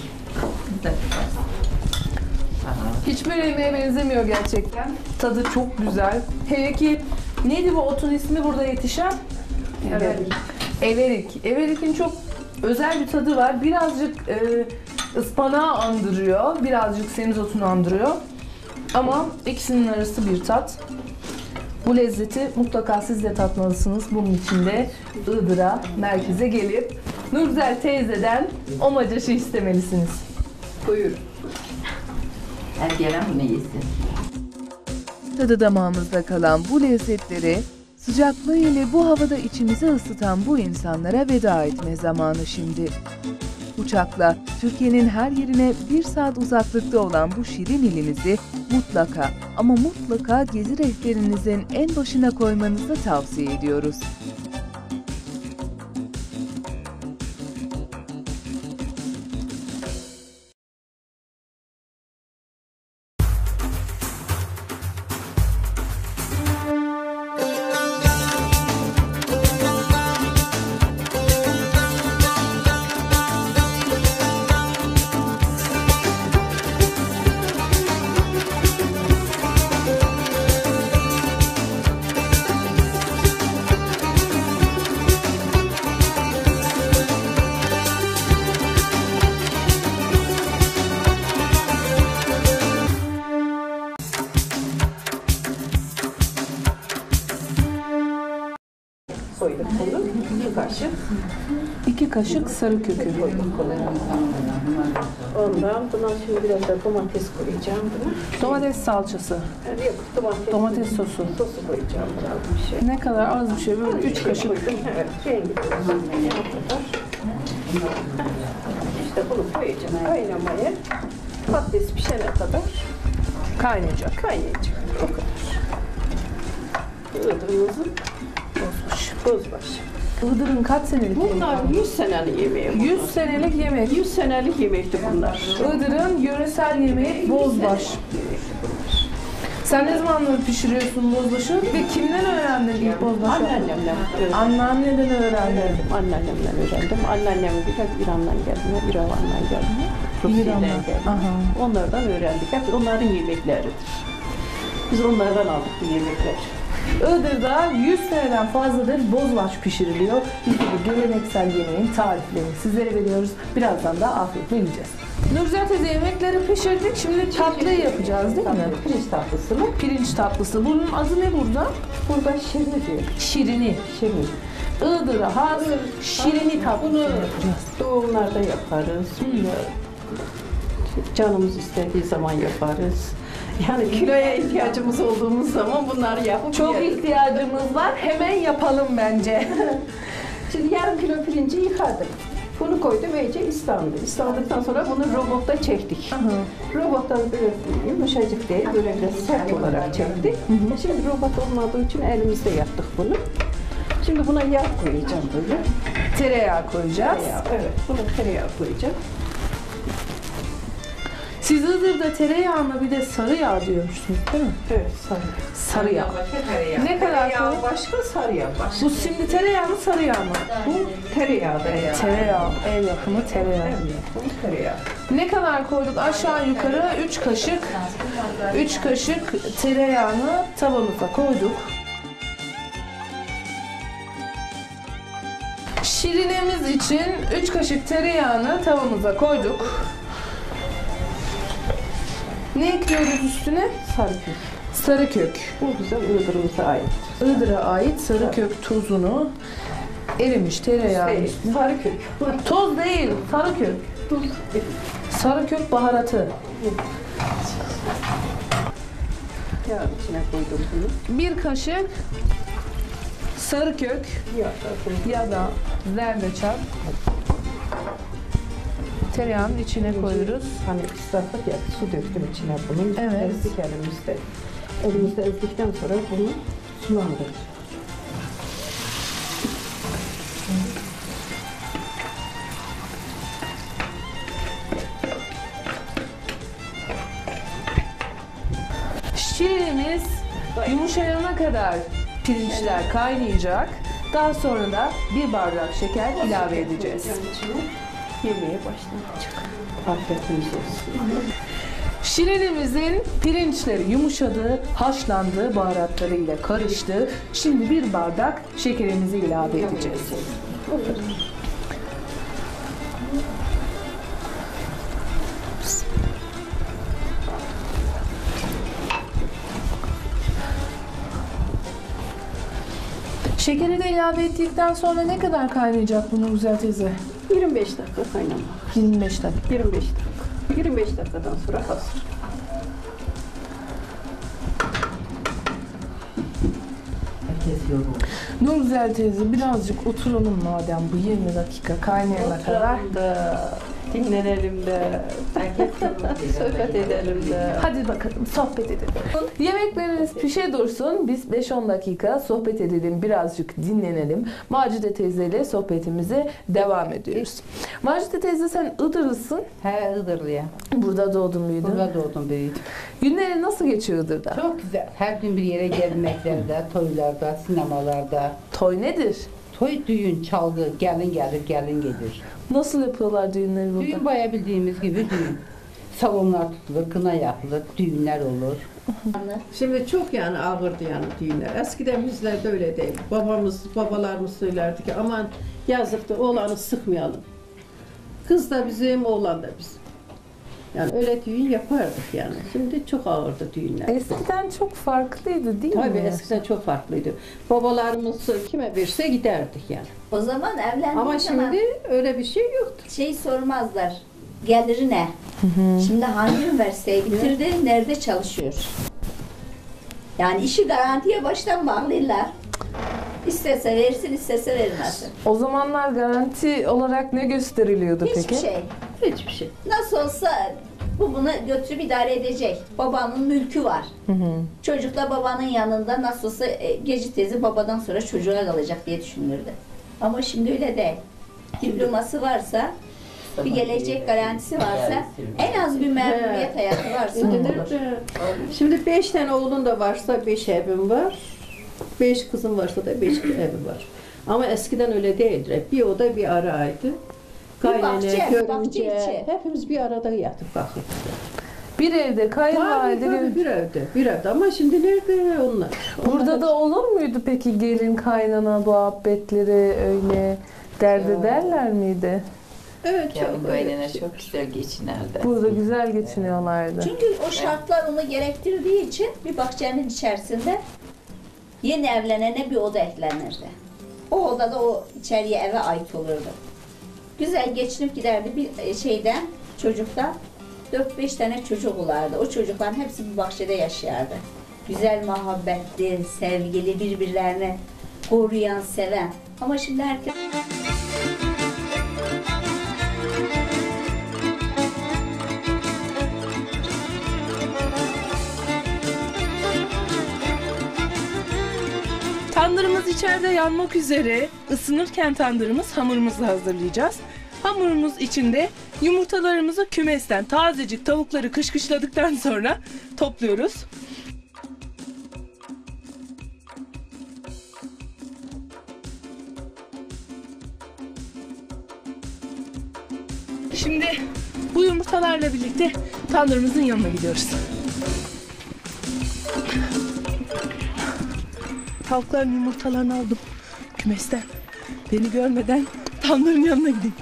Hiçbir yemeğe benzemiyor gerçekten. Tadı çok güzel. Hele ki neydi bu otun ismi burada yetişen? Evet. Everik. Everik'in çok özel bir tadı var. Birazcık ıspanağı andırıyor. Birazcık semizotunu andırıyor. Ama ikisinin arası bir tat. Bu lezzeti mutlaka siz de tatmalısınız. Bunun için de Iğdır'a, merkeze gelip Nurgüzel teyzeden omacaşı istemelisiniz. Buyur. Her gelen bunu yesin. Tadı damağımızda kalan bu lezzetleri, sıcaklığı ile bu havada içimizi ısıtan bu insanlara veda etme zamanı şimdi. Uçakla Türkiye'nin her yerine 1 saat uzaklıkta olan bu şirin ilimizi mutlaka ama mutlaka gezi rehberinizin en başına koymanızı tavsiye ediyoruz. Koyduk bunu. 2 kaşık. 2 kaşık sarı kökü. Ondan buna şimdi biraz da domates koyacağım buna. Domates salçası. Yok, Domates sosu. Sosu koyacağım biraz bir şey. Ne kadar az bir şey, böyle 3 kaşık. Koydum, evet. Rengi koyacağım. İşte bunu koyacağım kaynamaya. Patates pişene kadar Kaynayacak. kaynayacak. O kadar. Iğdır'ımızın bozbaş. Iğdır'ın kaç senelik Bunlar 100 senelik yemeği. 100 senelik yemek. 100 senelik yemekti bunlar. Iğdır'ın yöresel yemeği bozbaş. Sen ne zamandır pişiriyorsun bozbaşı ve kimden öğrendin ilk bozbaşı? Anneannemden öğrendim. Anneanneden öğrendin. Anneannemden öğrendim. Anneannem bir İran'dan geldiğine, İran'dan geldiğine, Rusya'dan geldiğine. Aha. Onlardan öğrendik. Hep onların yemekleridir. Biz onlardan aldık bu yemekleri. Iğdır'da 100 seneden fazladır bozbaş pişiriliyor. Biz de bu geleneksel yemeğin tariflerini sizlere veriyoruz. Birazdan da afiyetle yiyeceğiz. Nurcan teyze yemekleri pişirdik. Şimdi tatlıyı yapacağız değil mi? Pirinç tatlısı mı? Pirinç tatlısı. Bunun adı ne burada? Burada şirini diyor. Şirini. Şirini. Iğdır'a has şirini tatlısı Bunu yapacağız. doğumlarda yaparız. Canımız istediği zaman yaparız. Yani kiloya ihtiyacımız olduğumuz zaman bunları yapıp Çok yeriz. ihtiyacımız var. Hemen yapalım bence. Şimdi yarım kilo pirinci yıkadık. Bunu koydum iyice ıslandı. Islandıktan sonra bunu robotta çektik. Robottan böyle yumuşacık değil, böyle biraz sert olarak çektik. Şimdi robot olmadığı için elimizde yaptık bunu. Şimdi buna yağ koyacağım böyle. Tereyağı koyacağız. Tereyağı, evet, buna tereyağı koyacağım. Siz Iğdır'da tereyağına bir de sarı yağ diyormuşsunuz değil mi? Evet, sarı. Sarı yağ. Ne kadar koy? başka, sarı yağ başka. Bu şimdi tereyağı mı sarı yağ mı? Bu tereyağı. Tereyağı. Ev yapımı tereyağı. Bu tereyağı. Ne kadar koyduk? Aşağı yukarı 3 kaşık. 3 kaşık tereyağını tavamıza koyduk. Şirinimiz için 3 kaşık tereyağını tavamıza koyduk. Ne ekliyoruz üstüne? Sarı kök. Sarı kök. Bu bizim Iğdır'ımıza ait. Iğdır'a ait sarı kök tuzunu erimiş tereyağının üstüne. Sarı kök. Toz değil, sarı kök. Tuz. Sarı kök baharatı. Yağ içine koydum bunu. 1 kaşık sarı kök Yağ da koydum. ya da zerdeçal tereyağının içine koyuyoruz. Hani ıslattık ya, su döktüm içine bunun. Evet. Ezdik elimizde. Elimizde ezdikten sonra bunu sulandırdık. Şirinimiz yumuşayana kadar pirinçler kaynayacak. Daha sonra da 1 bardak şeker ilave edeceğiz. İçine yemeğe başlayacak. Afiyetiniz olsun. Şirinimizin pirinçleri yumuşadı, haşlandı, baharatlarıyla karıştı. Şimdi 1 bardak şekerimizi ilave edeceğiz. Şekeri de ilave ettikten sonra ne kadar kaynayacak bunu güzel teyze? 25 dakika kaynama. 25 dakika. 25 dakika. 25 dakikadan sonra hazır. Nurgüzel teyze birazcık oturalım madem bu 20 dakika kaynayana kadar. Da, dinlenelim de, sohbet edelim de. Hadi bakalım sohbet edelim. Yemeklerimiz pişe dursun. Biz 5-10 dakika sohbet edelim. Birazcık dinlenelim. Macide teyzeyle sohbetimize devam ediyoruz. Macide teyze sen Iğdırlısın. He Iğdırlıya. Burada doğdun büyüdün. Burada doğdum büyüdüm. Günleri nasıl geçiyor Iğdır'da? Çok güzel. Her gün bir yere gelmeklerde, toylarda, sinemalarda. Toy nedir? Toy, düğün, çalgı, gelin gelir, gelin gelir. Nasıl yapıyorlar düğünleri burada? Düğün bayağı bildiğimiz gibi düğün. Salonlar tutulur, kına yapılır, düğünler olur. Şimdi çok yani ağırdı yani düğünler. Eskiden bizlerde öyle değil. Babalarımız söylerdi ki aman yazıktır oğlanı sıkmayalım. Kız da bizim, oğlan da bizim. Yani öyle düğün yapardık yani. Şimdi çok ağırdı düğünler. Eskiden çok farklıydı değil Tabii mi? eskiden çok farklıydı. Babalarımız kime verse giderdik yani. O zaman evlendiği Ama zaman şimdi öyle bir şey yoktu. şey sormazlar. Geliri ne? Şimdi hangi üniversiteyi bitirdi? Nerede çalışıyor? Yani işi garantiye baştan bağlıyorlar. İstese versin, istese vermezsin. O zamanlar garanti olarak ne gösteriliyordu Hiçbir peki? şey. Hiçbir şey. Nasıl olsa Bu bunu götürüp idare edecek. Babanın mülkü var. Çocuk da babanın yanında nasılsa gece tezi babadan sonra çocuğa kalacak diye düşünürdü. Ama şimdi öyle değil. Diploması varsa, bir gelecek garantisi varsa, en az bir memuriyet hayatı varsa olur. Şimdi 5 tane oğlun da varsa 5 evim var. 5 kızım varsa da 5 evim var. Ama eskiden öyle değildir. Hep bir oda bir araydı. bahçe Görümce, içi. hepimiz bir arada yatıp kalktık. Bir evde kayınvalide. Tabii bir evde ama şimdi nerede onlar? Burada da olur muydu peki gelin kaynana muhabbetleri öyle dert ederler miydi? Evet, Ya çok kaynana çok güzel geçinerdi. Burada güzel geçiniyorlardı. Çünkü o şartlar onu gerektirdiği için bir bahçenin içerisinde yeni evlenene bir oda eklenirdi. O odada o içeriye eve ait olurdu. Güzel geçinip giderdi bir şeyden, çocuktan 4-5 tane çocuk olardı. O çocukların hepsi bir bahçede yaşardı. Güzel, muhabbetli, sevgili, birbirlerini koruyan, seven. Ama şimdi herkes... Tandırımız içeride yanmak üzere. Isınırken tandırımız hamurumuzu hazırlayacağız. Hamurumuz içinde yumurtalarımızı kümesten tazecik tavukları kışkışladıktan sonra topluyoruz. Şimdi bu yumurtalarla birlikte tandırımızın yanına gidiyoruz. Tavukların yumurtalarını aldım kümesten. Beni görmeden tandırın yanına gideyim.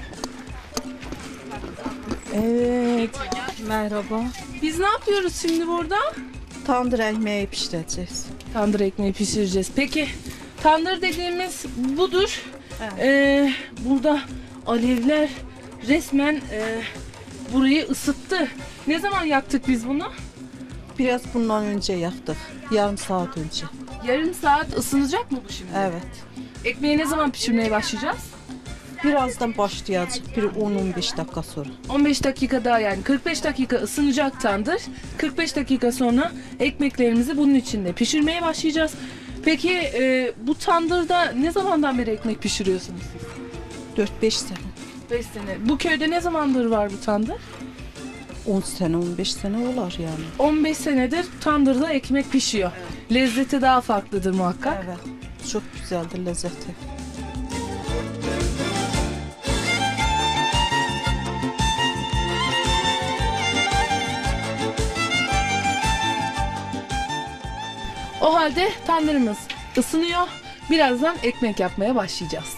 Evet. Merhaba. Biz ne yapıyoruz şimdi burada? Tandır ekmeği pişireceğiz. Tandır ekmeği pişireceğiz. Peki tandır dediğimiz budur. Evet. Burada alevler resmen burayı ısıttı. Ne zaman yaktık biz bunu? Biraz bundan önce yaktık. Yarım saat önce. Yarım saat ısınacak mı bu şimdi? Evet. Ekmeği ne zaman pişirmeye başlayacağız? Birazdan başlayacak. Bir 10-15 dakika sonra. 15 dakika daha, yani 45 dakika ısınacak tandır. 45 dakika sonra ekmeklerimizi bunun içinde pişirmeye başlayacağız. Peki bu tandırda ne zamandan beri ekmek pişiriyorsunuz siz? 4-5 sene. 5 sene. Bu köyde ne zamandır var bu tandır? 10 sene, 15 sene olar yani. 15 senedir tandırda ekmek pişiyor. Lezzeti daha farklıdır muhakkak. Evet. Çok güzeldir lezzeti. O halde tandırımız ısınıyor. Birazdan ekmek yapmaya başlayacağız.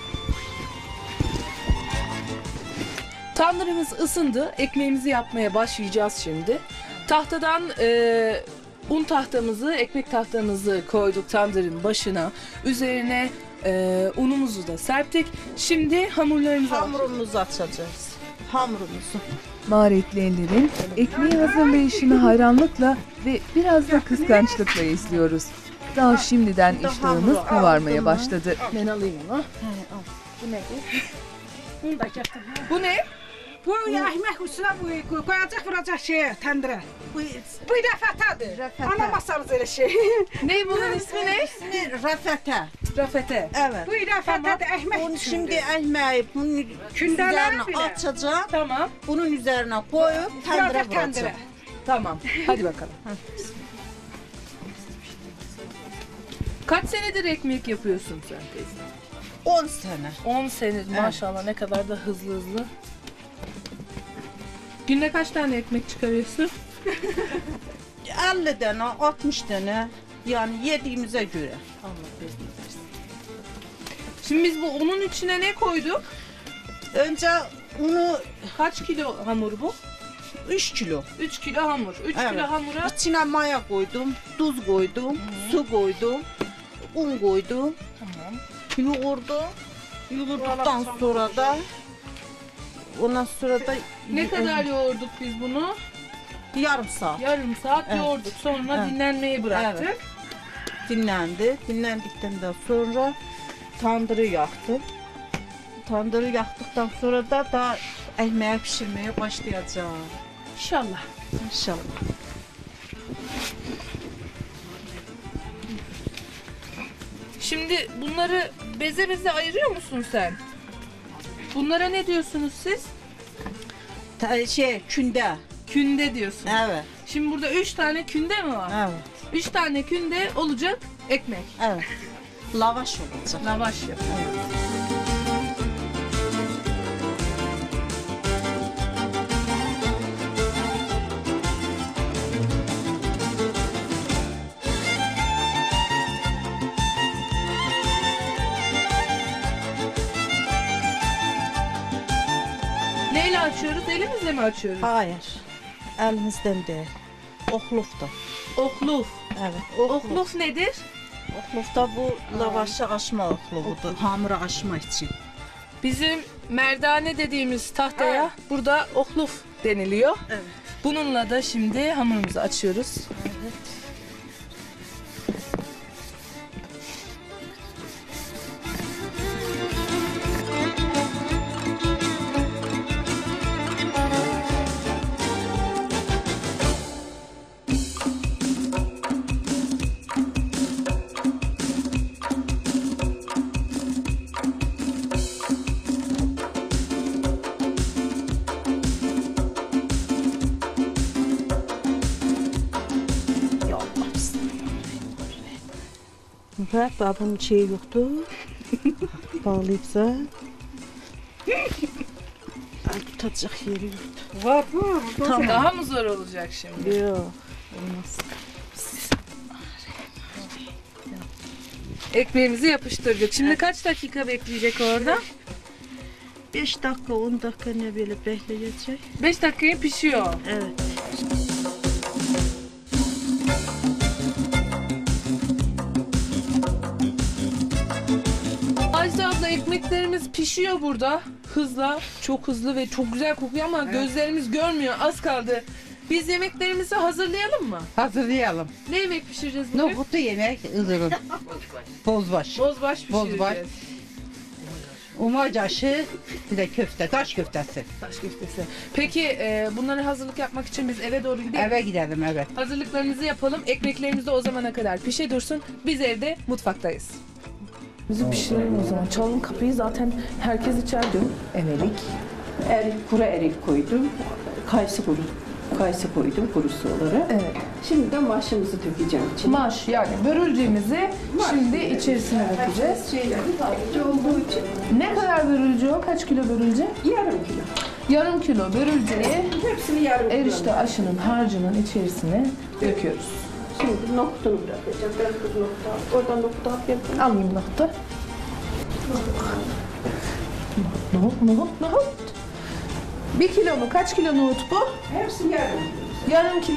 Tandırımız ısındı. Ekmeğimizi yapmaya başlayacağız şimdi. Tahtadan un tahtamızı, ekmek tahtamızı koyduk tandırın başına. Üzerine unumuzu da serptik. Şimdi hamurlarımızı Hamurumuzu açacağız. Hamurumuzu. Maharetli ellerin ekmeği hazırlayışını hayranlıkla ve biraz da kıskançlıkla izliyoruz. Daha şimdiden iştahımız kabarmaya başladı. Ben alayım onu. Bu ne bu? Bunu da getir. Bu ne? Bu ekmek üstüne koyacak vuracak tendirə. Bu rəfətədir. Rəfətə. Anlamasanız elə şey. Ne bunun ismi ne? Rafete. Rafete. Evet. Bu rəfətədir, ekmek Bunu üçün. şimdi ekmeği bunun üzerine bile. açacağım. Tamam. Bunun üzerine koyup tandıra Vuracaq tendirə. vuracağım. Tamam. Hadi bakalım. Kaç senedir ekmek yapıyorsun sen teyze? 10 sene. 10 senedir maşallah, ne kadar da hızlı. Günde kaç tane ekmek çıkarıyorsun? 50 tane, 60 tane. Yani yediğimize göre. Allah bereket versin. Şimdi biz bu unun içine ne koyduk? Önce unu Kaç kilo hamur bu? 3 kilo. 3 kilo hamur. 3 Evet. kilo hamura İçine maya koydum, tuz koydum, su koydum, un koydum, tamam. yoğurdum. Yoğurduktan sonra da ondan sonra da Ne kadar yoğurduk biz bunu? yarım saat Yarım saat Evet. yoğurduk. Sonra Evet. dinlenmeye bıraktık. Evet. dinlendi. Dinlendikten de sonra tandırı yaktım. Tandırı yaktıktan sonra da ekmeği pişirmeye başlayacağım. İnşallah. İnşallah. Şimdi bunları beze beze ayırıyor musun sen? Bunlara ne diyorsunuz siz? Künde. Künde diyorsun. Evet. Şimdi burada 3 tane künde mi var? Evet. 3 tane künde olacak ekmek. Evet. Lavaş olacak. Lavaş yapıyoruz. Neyle açıyoruz? Elimizle mi açıyoruz? Hayır. Elimizden değil. Ohluf'ta. Ohluf. Evet. Ohluf nedir? Ohluf'ta bu lavaşı açma ohluvudur. Hamuru açma için. Bizim merdane dediğimiz tahtaya burada ohluf deniliyor. Evet. Bununla da şimdi hamurumuzu açıyoruz. Evet. Ve babamın şeyi yoktu. Bağlayıpsa. Tutacak yeri yoktu. Var mı? Tamam. Daha mı zor olacak şimdi? Yok. Olmaz. Ekmeğimizi yapıştırdık. Şimdi kaç dakika bekleyecek orada? 5 dakika 10 dakika ne böyle bekleyecek. 5 dakikaya pişiyor. Evet. Ajda abla ekmeklerimiz pişiyor burada. Hızla, çok hızlı ve çok güzel kokuyor ama gözlerimiz görmüyor. Az kaldı. Biz yemeklerimizi hazırlayalım mı? Hazırlayalım. Ne yemek pişireceğiz bugün? Nohutlu yemek ızırın. Bozbaş. Bozbaş pişireceğiz. Bozbaş. Umac aşı, bir de köfte, taş köftesi. Taş köftesi. Peki bunları hazırlık yapmak için biz eve doğru gidelim. Eve gidelim, evet. Hazırlıklarımızı yapalım. Ekmeklerimiz de o zamana kadar pişe dursun. Biz evde mutfaktayız. Bizi pişirelim o zaman. Çalın kapıyı, zaten herkes içeride. Evelik. Kuru erik koydum. Kayısı koydum kurusu olarak. Evet. Şimdi de maşımızı dökeceğim içine. Maş yani börülcemizi şimdi içerisine dökeceğiz. Şeyleri taze olduğu için Ne kadar börülce o? Kaç kilo börülce? yarım kilo. Yarım kilo börülceyi Hepsini yarım kilo. erişte aşının harcının içerisine döküyoruz. Şimdi nohutunu bırakacağım. Ben kız nohutu al. Oradan nohutu al. Alayım nohutu. Nohut. 1 kilo mu? Kaç kilo nohut bu? Hepsi yarım kilo. Yarım kilo.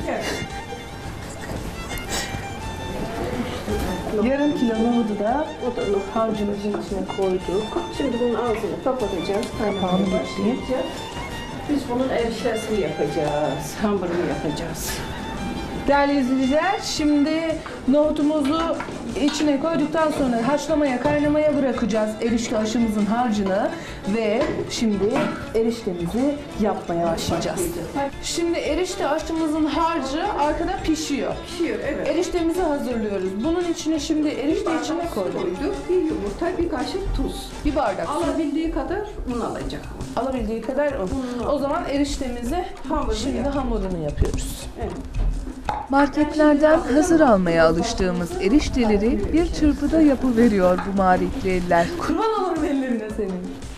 Yarım kilo nohudu da O da nohut harcımızın içine koyduk. Şimdi bunun ağzını kapatacağız. Kapağını başlayacağız. Biz bunun eriştesini yapacağız. Hamurunu yapacağız. Değerli izleyiciler, şimdi nohutumuzu içine koyduktan sonra haşlamaya, kaynamaya bırakacağız erişte aşımızın harcını ve şimdi eriştemizi yapmaya başlayacağız. Şimdi erişte aşımızın harcı arkada pişiyor. Pişiyor, evet. Eriştemizi hazırlıyoruz. Bunun içine şimdi erişte içine koyduk. Bir yumurta, bir kaşık tuz. Bir bardak su. Alabildiği kadar un alacak. Alabildiği kadar un. O zaman eriştemizi şimdi hamurunu yapıyoruz. Evet. Marketlerden hazır almaya alıştığımız erişteleri bir çırpıda yapıveriyor bu marifetli eller. Kurban olurum ellerine senin.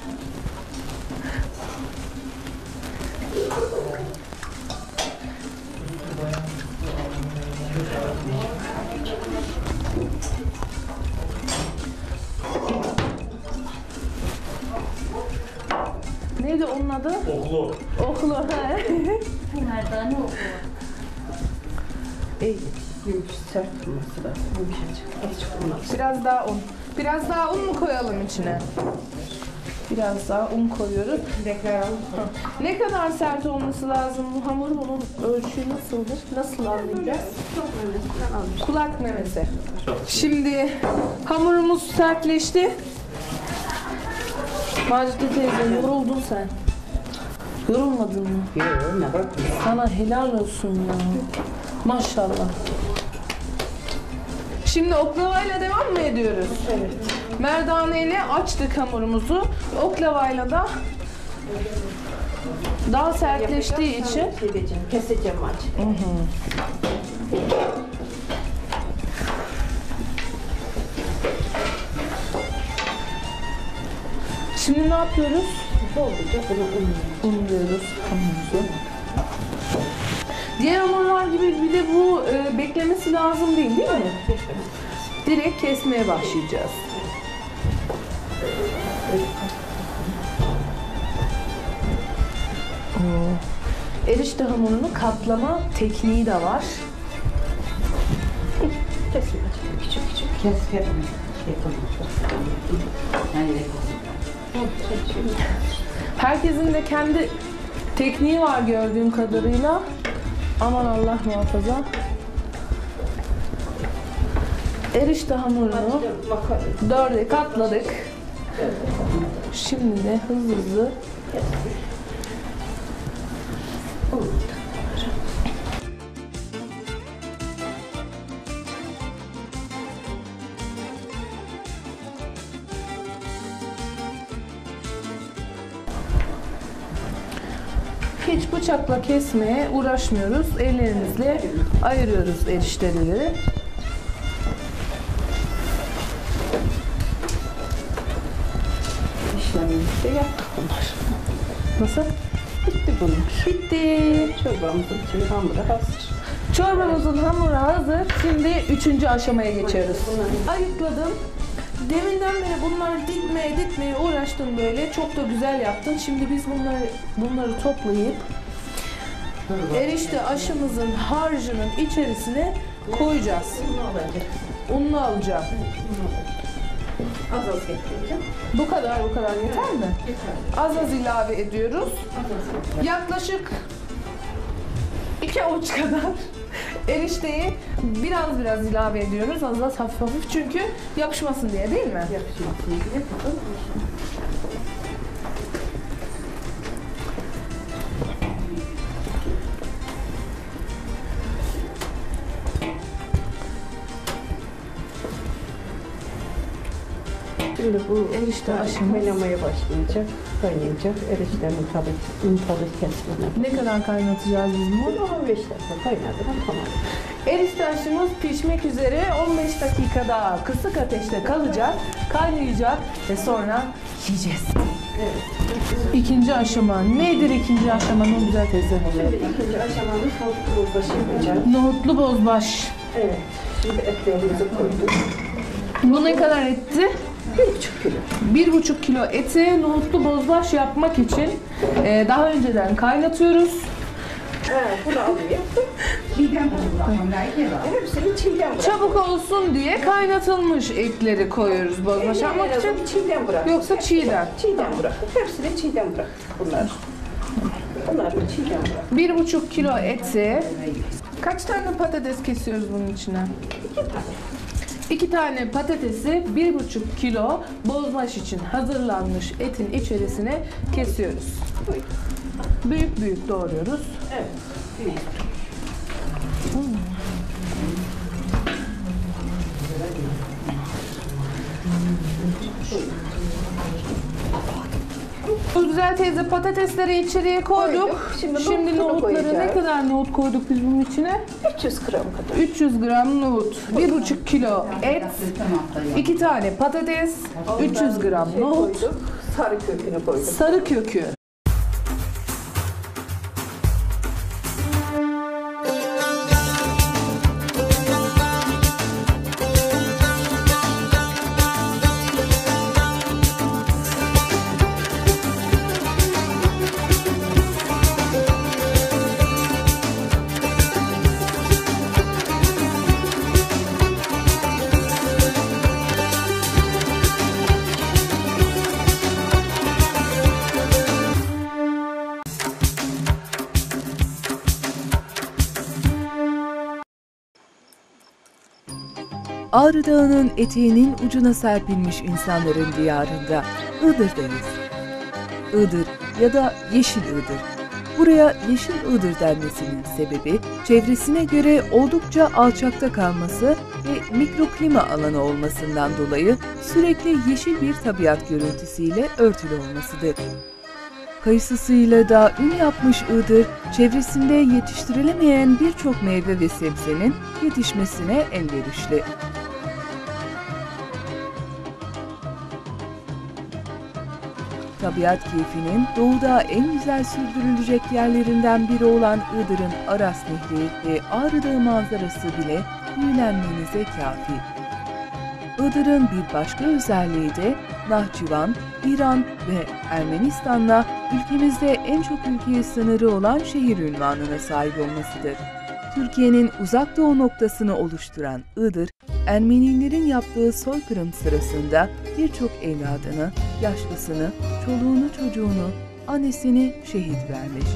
Neydi onun adı? Oklu. Oklu. he. Bu merdane oku. İyi. Yumuşak, sert olması lazım. Yumuşacık. Azıcık un al. Biraz daha un. Biraz daha un mu koyalım içine? Biraz daha un koyuyoruz. Ne kadar sert olması lazım bu hamur? Bunun ölçüyü nasıldır? Nasıl anlayacağız? Kulak memesi. Şimdi hamurumuz sertleşti. Macide teyze yoruldun sen. Yorulmadın mı? Yok ne bak. Sana helal olsun ya. Maşallah. Şimdi oklavayla devam mı ediyoruz? Evet. Merdaneyle açtık hamurumuzu. Oklavayla da daha sertleştiği için Keseceğim acı. şimdi ne yapıyoruz? Bolca bunu Unluyoruz hamurumuzu. Diğer hamurlar gibi bir de bu beklemesi lazım değil mi? Direkt kesmeye başlayacağız. Erişte hamurunu katlama tekniği de var. keseceğim. Küçük küçük. Kes. Herkesin de kendi tekniği var gördüğüm kadarıyla. Aman Allah muhafaza. Erişte hamurunu dörde katladık. Şimdi de hızlı hiç bıçakla kesmeye uğraşmıyoruz. Ellerimizle ayırıyoruz erişteleri. İşlemimizi de yaptık bunlar. Nasıl? Bitti bunlar. Bitti. Çorbamızın için hamuru hazır. Çorbamızın hamuru hazır. Şimdi 3. aşamaya geçiyoruz. Ayıkladım. Deminden beri bunları dikmeye uğraştım böyle. Çok da güzel yaptın. Şimdi biz bunları toplayıp erişte aşımızın harcının içerisine koyacağız. Ununu alacağım. Az getireceğim. Bu kadar yeter mi? Az ilave ediyoruz. Yaklaşık 2 avuç kadar erişteyi biraz ilave ediyoruz. Az hafif çünkü yapışmasın diye değil mi? Yapışmasın diye. Şimdi bu Erişte aşımız. kaynamaya başlayacak. Kaynayacak. Eriştenin tadı kesmene. Ne kadar kaynatacağız biz bunu? 15 dakika kaynadı. Tamam. Erişte aşımız pişmek üzere 15 dakika daha kısık ateşte kalacak, kaynayacak ve sonra yiyeceğiz. Evet. İkinci aşama. Nedir ikinci aşama Nurgüzel teyze? Şimdi ikinci aşamamız nohutlu bozbaşı yapacağız. Nohutlu bozbaş. Evet. Şimdi etlerimizi koyduk. Bu ne kadar etti? 1,5 kilo. 1,5 kilo eti nohutlu bozbaş yapmak için daha önceden kaynatıyoruz. Bunu alayım. Hepsini çiğden bırak. Çabuk olsun diye kaynatılmış etleri koyuyoruz bozbaş yapmak için. Çiğden bırak. Yoksa çiğden. Çiğden bırak. Hepsini çiğden bırak. Bunları çiğden bırak. 1,5 kilo eti. Kaç tane patates kesiyoruz bunun içine? 2 tane patatesi 1,5 kilo bozbaş için hazırlanmış etin içerisine kesiyoruz. Büyük doğruyoruz. Evet. Güzel teyze patatesleri içeriye koyduk. Şimdi nohutları ne kadar nohut koyduk biz bunun içine? 300 gram kadar. 300 gram nohut, 1,5 kilo et, 2 tane patates, 300 gram nohut, Koyduk. Sarı kökünü koyduk. sarı kökü. Ağrı Dağı'nın eteğinin ucuna serpilmiş insanların diyarında Iğdır'dayız. Iğdır ya da Yeşil Iğdır. Buraya Yeşil Iğdır denmesinin sebebi, çevresine göre oldukça alçakta kalması ve mikroklima alanı olmasından dolayı sürekli yeşil bir tabiat görüntüsüyle örtülü olmasıdır. Kayısısıyla da ün yapmış Iğdır, çevresinde yetiştirilemeyen birçok meyve ve sebzenin yetişmesine elverişli. Tabiat keyfinin doğuda en güzel sürdürülecek yerlerinden biri olan Iğdır'ın Aras Nehri ve Ağrı Dağı manzarası bile büyülenmenize kafi. Iğdır'ın bir başka özelliği de Nahçıvan, İran ve Ermenistan'la ülkemizde en çok ülkeye sınırı olan şehir unvanına sahip olmasıdır. Türkiye'nin uzak doğu noktasını oluşturan Iğdır, Ermenilerin yaptığı soykırım sırasında birçok evladını, yaşlısını, çoluğunu çocuğunu, annesini şehit vermiş.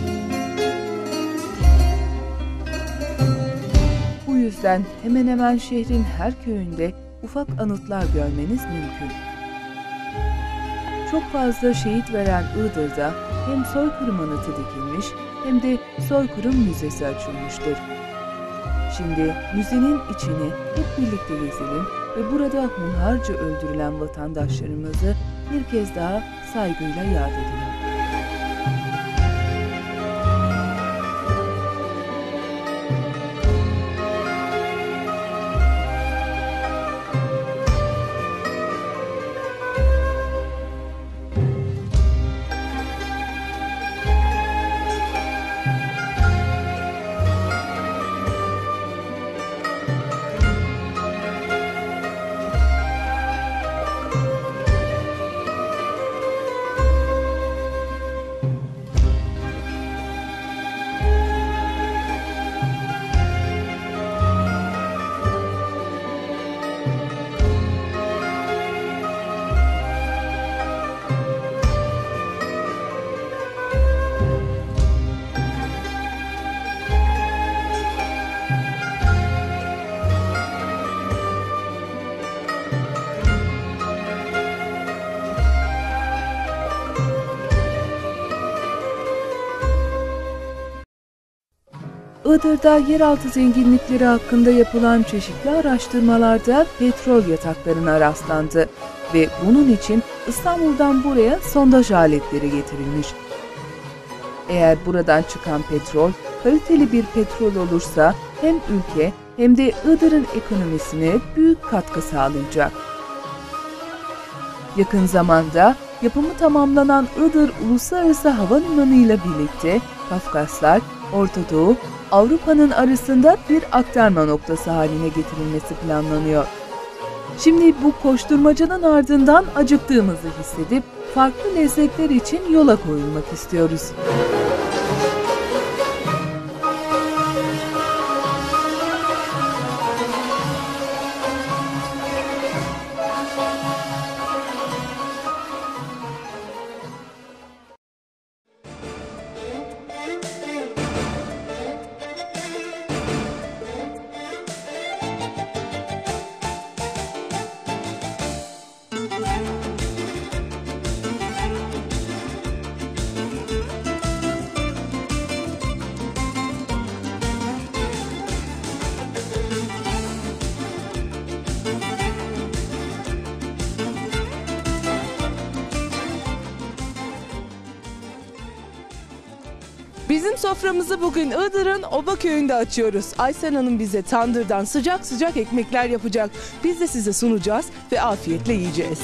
Bu yüzden hemen hemen şehrin her köyünde ufak anıtlar görmeniz mümkün. Çok fazla şehit veren Iğdır'da hem soykırım anıtı dikilmiş hem de soykırım müzesi açılmıştır. Şimdi müzenin içini hep birlikte gezelim ve burada hunharca öldürülen vatandaşlarımızı bir kez daha saygıyla yad edelim. Iğdır'da yeraltı zenginlikleri hakkında yapılan çeşitli araştırmalarda petrol yataklarına rastlandı ve bunun için İstanbul'dan buraya sondaj aletleri getirilmiş. Eğer buradan çıkan petrol kaliteli bir petrol olursa hem ülke hem de Iğdır'ın ekonomisine büyük katkı sağlayacak. Yakın zamanda yapımı tamamlanan Iğdır Uluslararası Havalimanı ile birlikte Kafkaslar, Orta Doğu, Avrupa'nın arasında bir aktarma noktası haline getirilmesi planlanıyor. Şimdi bu koşturmacanın ardından acıktığımızı hissedip farklı lezzetler için yola koyulmak istiyoruz. Bizim soframızı bugün Iğdır'ın Obaköy'ünde açıyoruz. Aysen Hanım bize tandırdan sıcak sıcak ekmekler yapacak. Biz de size sunacağız ve afiyetle yiyeceğiz.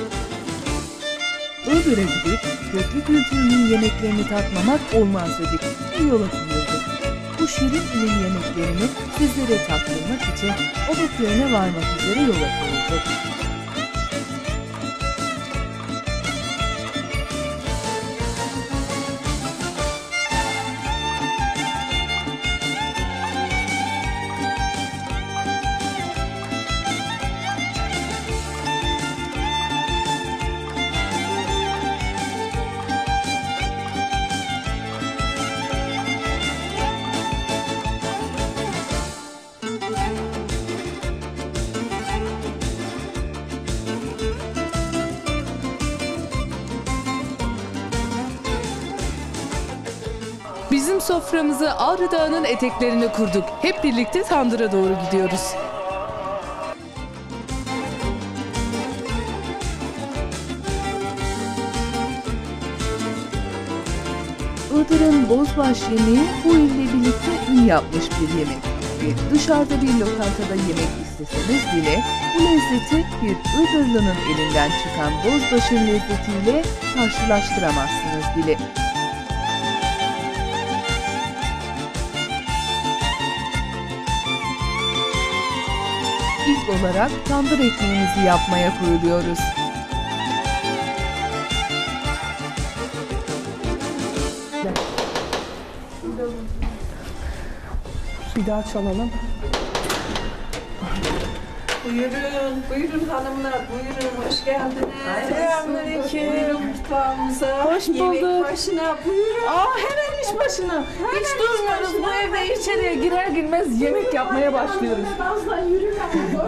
Iğdır'a gidip köklü kültürünün yemeklerini tatmamak olmaz dedik ve yola koyulduk. Bu şirin ilin yemeklerini sizlere tattırmak için Obaköy'üne varmak üzere yola koyulduk. Bizim soframızı Ağrı Dağı'nın eteklerine kurduk. Hep birlikte tandıra doğru gidiyoruz. Iğdır'ın bozbaş yemeği bu ile birlikte ün yapmış bir yemek. Ve dışarıda bir lokantada yemek isteseniz bile bu lezzeti bir Iğdırlı'nın elinden çıkan bozbaşın lezzetiyle karşılaştıramazsınız bile. İlk olarak tandır ekmeğimizi yapmaya koyuluyoruz. Bir daha çalalım. Buyurun, buyurun hanımlar, buyurun, hoş geldiniz. Selamünaleyküm. Buyurun mutfağımıza. Hoş bulduk. Yemek başına, buyurun. Hemen iş başına. Hiç durmuyoruz. Bu evde içeriye girer girmez yemek yapmaya başlıyoruz. Nazlan yürü bakalım,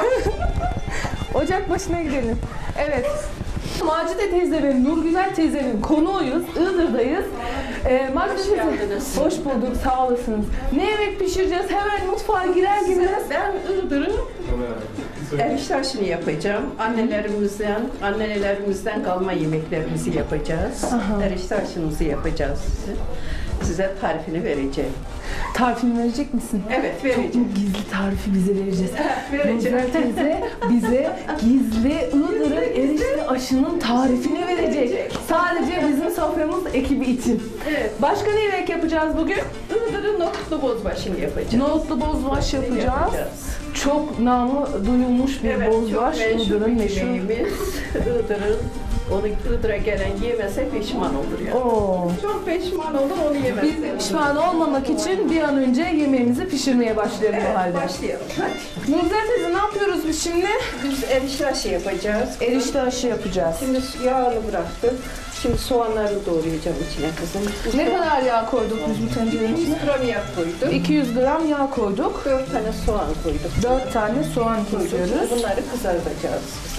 Ocak başına gidelim. Evet. Macide teyze ve Nurgüzel teyzenin konuğuyuz. Iğdır'dayız. Macide teyze, hoş bulduk. Sağ olasınız. Ne yemek pişireceğiz? Hemen mutfağa girer girmez. Ben Iğdır'ın erişte aşını yapacağım. Annelerimizden kalma yemeklerimizi yapacağız. Erişte aşımızı yapacağız size tarifini vereceğim. Tarifini verecek misin? Evet, vereceğim. Çok mu gizli tarifi bize vereceğiz? Vereceğim. Nurgüzel teyze bize gizli Iğdır'ın erişte aşının tarifini verecek. Sadece bizim soframız ekibi için. Evet. Başka ne yemek yapacağız bugün? Iğdır'ın nohutlu bozbaşını yapacağız. Nohutlu bozbaş yapacağız. Çok namı duyulmuş bir Evet, bozbaş. çok meşhur Iğdır'ın bir meşhur. yemeğimiz. Iğdır'ın, onu Iğdır'a gelen yemese pişman olur yani. Oo. Çok pişman olur onu yemez. Biz pişman olmamak için bir an önce yemeğimizi pişirmeye başlayalım o halde. Başlayalım. Hadi. Nurgüzel teyze ne yapıyoruz biz şimdi? Biz erişte aşı yapacağız. Erişte aşı yapacağız. Şimdi yağını bıraktık. Şimdi soğanlarını doğrayacağım içine kızım. Ne kadar yağ koyduk biz bu tencerenin 100 içine? gram yağ koyduk. 200 gram yağ koyduk. 4 tane soğan koyduk. 4 tane soğan kesiyoruz. Bunları kızartacağız kızım.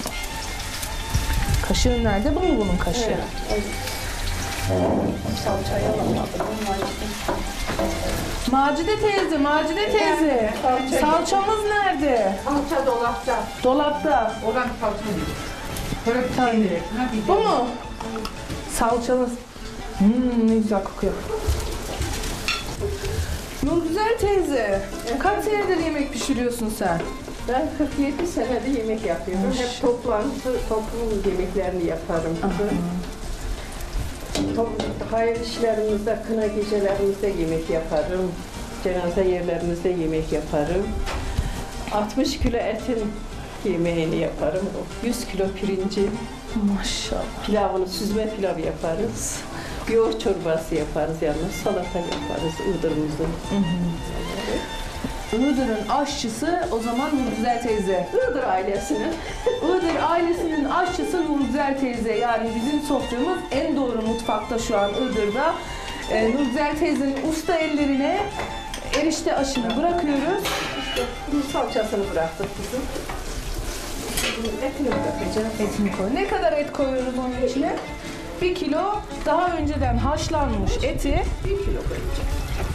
Kaşığı nerede? Bu mu bunun kaşığı? Evet. Salçayı alamadım. Macide teyze. Salçamız nerede? Salça dolapta. Dolapta. Oradan kalsın diyor. Tamam. Bu mu? Salçamız. Ne güzel kokuyor. Nurgüzel teyze, kaç senedir yemek pişiriyorsun sen? Ben 47 senedir yemek yapıyorum. Hep toplum yemeklerini yaparım. Hayır işlerimizde, kına gecelerimizde yemek yaparım. Cenaze yerlerimizde yemek yaparım. 60 kilo etin yemeğini yaparım. 100 kilo pirinci, Maşallah. pilavını, süzme pilav yaparız. Yoğurt çorbası yaparız yanına, salata yaparız Iğdır'ımızın. Iğdır'ın aşçısı o zaman Nurgüzel teyze. Iğdır ailesinin. Iğdır ailesinin aşçısı Nurgüzel teyze. Yani bizim soframız en doğru mutfakta şu an Iğdır'da. Nurgüzel teyzenin usta ellerine erişte aşını bırakıyoruz. Bunun salçasını bıraktık bizim. Bunun etini bırakacağız. Etini koy. Ne kadar et koyuyoruz onun içine? 1 kilo daha önceden haşlanmış eti 1 kilo koyacağız.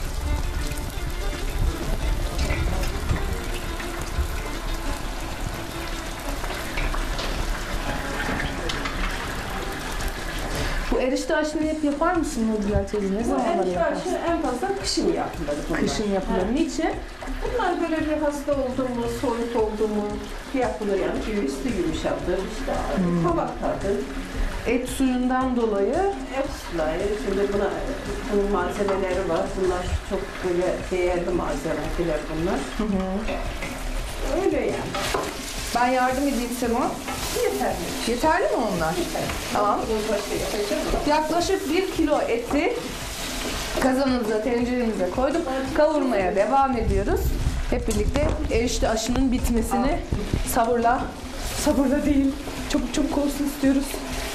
Bu erişte aşını hep yapar mısın Nurgüzel teyze? Ne Bu zamanlar erişte yaparsın? aşı en fazla kışın yapılır bunlar. Kışın yapılır. Niçin? Bunlar böyle bir hasta oldu mu, soğuk oldu mu yapılır yani. Üstü yumuşadır, işte kabak tadı. Et suyundan dolayı Et suları, şimdi bunun malzemeleri var. Bunlar çok böyle değerli malzemeler bunlar. Öyle yani. ben yardım edeyim sana. Yeterli. Yeterli mi onlar? Tamam. Yaklaşık 1 kilo eti kazanımıza, tenceremize koyduk. Kavurmaya devam ediyoruz. Hep birlikte erişte aşının bitmesini sabırla değil, çabuk olsun istiyoruz.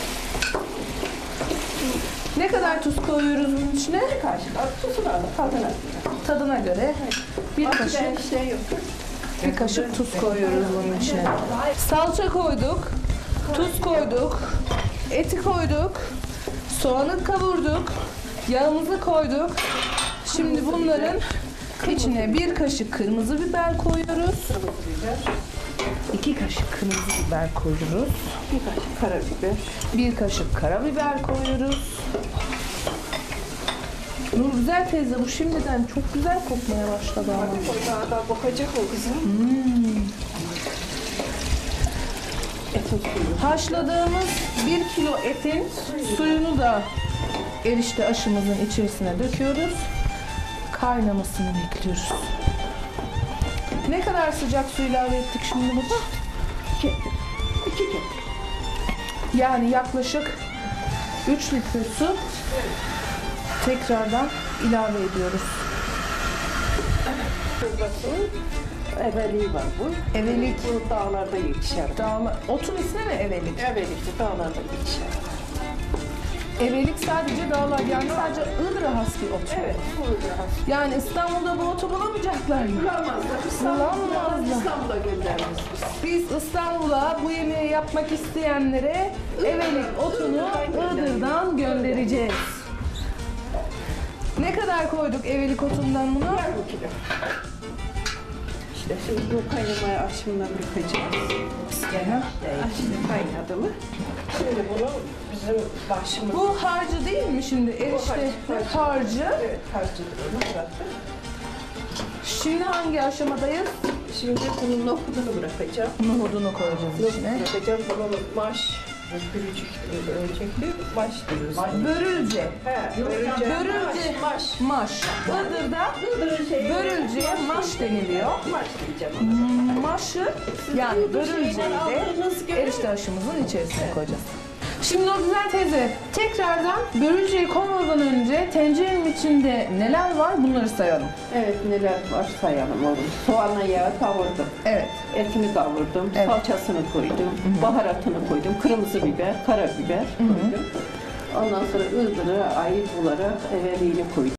Ne kadar tuz koyuyoruz bunun içine? Tuzunu al, Tadına göre bir kaşık, işte yok. bir kaşık tuz koyuyoruz bunun içine. Salça koyduk, tuz koyduk, eti koyduk, soğanı kavurduk, Yağımızı koyduk. Şimdi bunların içine 1 kaşık kırmızı biber koyuyoruz. 2 kaşık kırmızı biber koyuyoruz. 1 kaşık karabiber. 1 kaşık karabiber koyuyoruz. Nurgüzel teyze bu şimdiden çok güzel kokmaya başladı ama. Daha da kokacak o kızım. Haşladığımız 1 kilo etin suyunu da erişte aşımızın içerisine döküyoruz. Kaynamasını bekliyoruz. Ne kadar sıcak su ilave ettik şimdi burada? 2 kere. Yani yaklaşık 3 litre su tekrardan ilave ediyoruz. Çorbasının eveliği var bu. Evelik. Bu dağlarda yetişer. Otun ismi mi evelik? Evelikte dağlarda yetişer. Evelik sadece dağlar, yani sadece Iğdır'a has bir ot. Evet, bu biraz. Yani İstanbul'da bu otu bulamayacaklar mı? Bulamazlar. İstanbul'a göndeririz biz. Biz İstanbul'a bu yemeği yapmak isteyenlere evelik otunu Iğdır'dan göndereceğiz. Ne kadar koyduk evelik otundan buna? Yarım kilo. İşte şimdi bu kaynamaya aşımla bırakacağız. Aşımı kaynadı mı? Şimdi bunu bizim başımız... Bu harcı değil mi şimdi? Erişte harcı. Evet, harcıdır onu bıraktık. Şimdi hangi aşamadayız? Şimdi bunun nohudunu bırakacağım. Nohudunu koyacağız içine. Bırakacağım bunun maş, bürücük ölçekli maş diyoruz. Börülce. He, Börülce. Maş. Iğdır'da börülceye maş deniliyor. Maş diyeceğim ona. Maşı yani börülceyi de erişte aşımızın içerisine koyacağız. Şimdi Nurgüzel teyze tekrardan börülceyi koymadan önce tencerenin içinde neler var bunları sayalım. Evet, neler var sayalım oğlum. Soğanla yağı kavurdum. Evet. Etini kavurdum, Evet. salçasını koydum, baharatını koydum, kırmızı biber, karabiber koydum. Ondan sonra ıldırı ayıp olarak eveliğini koydum.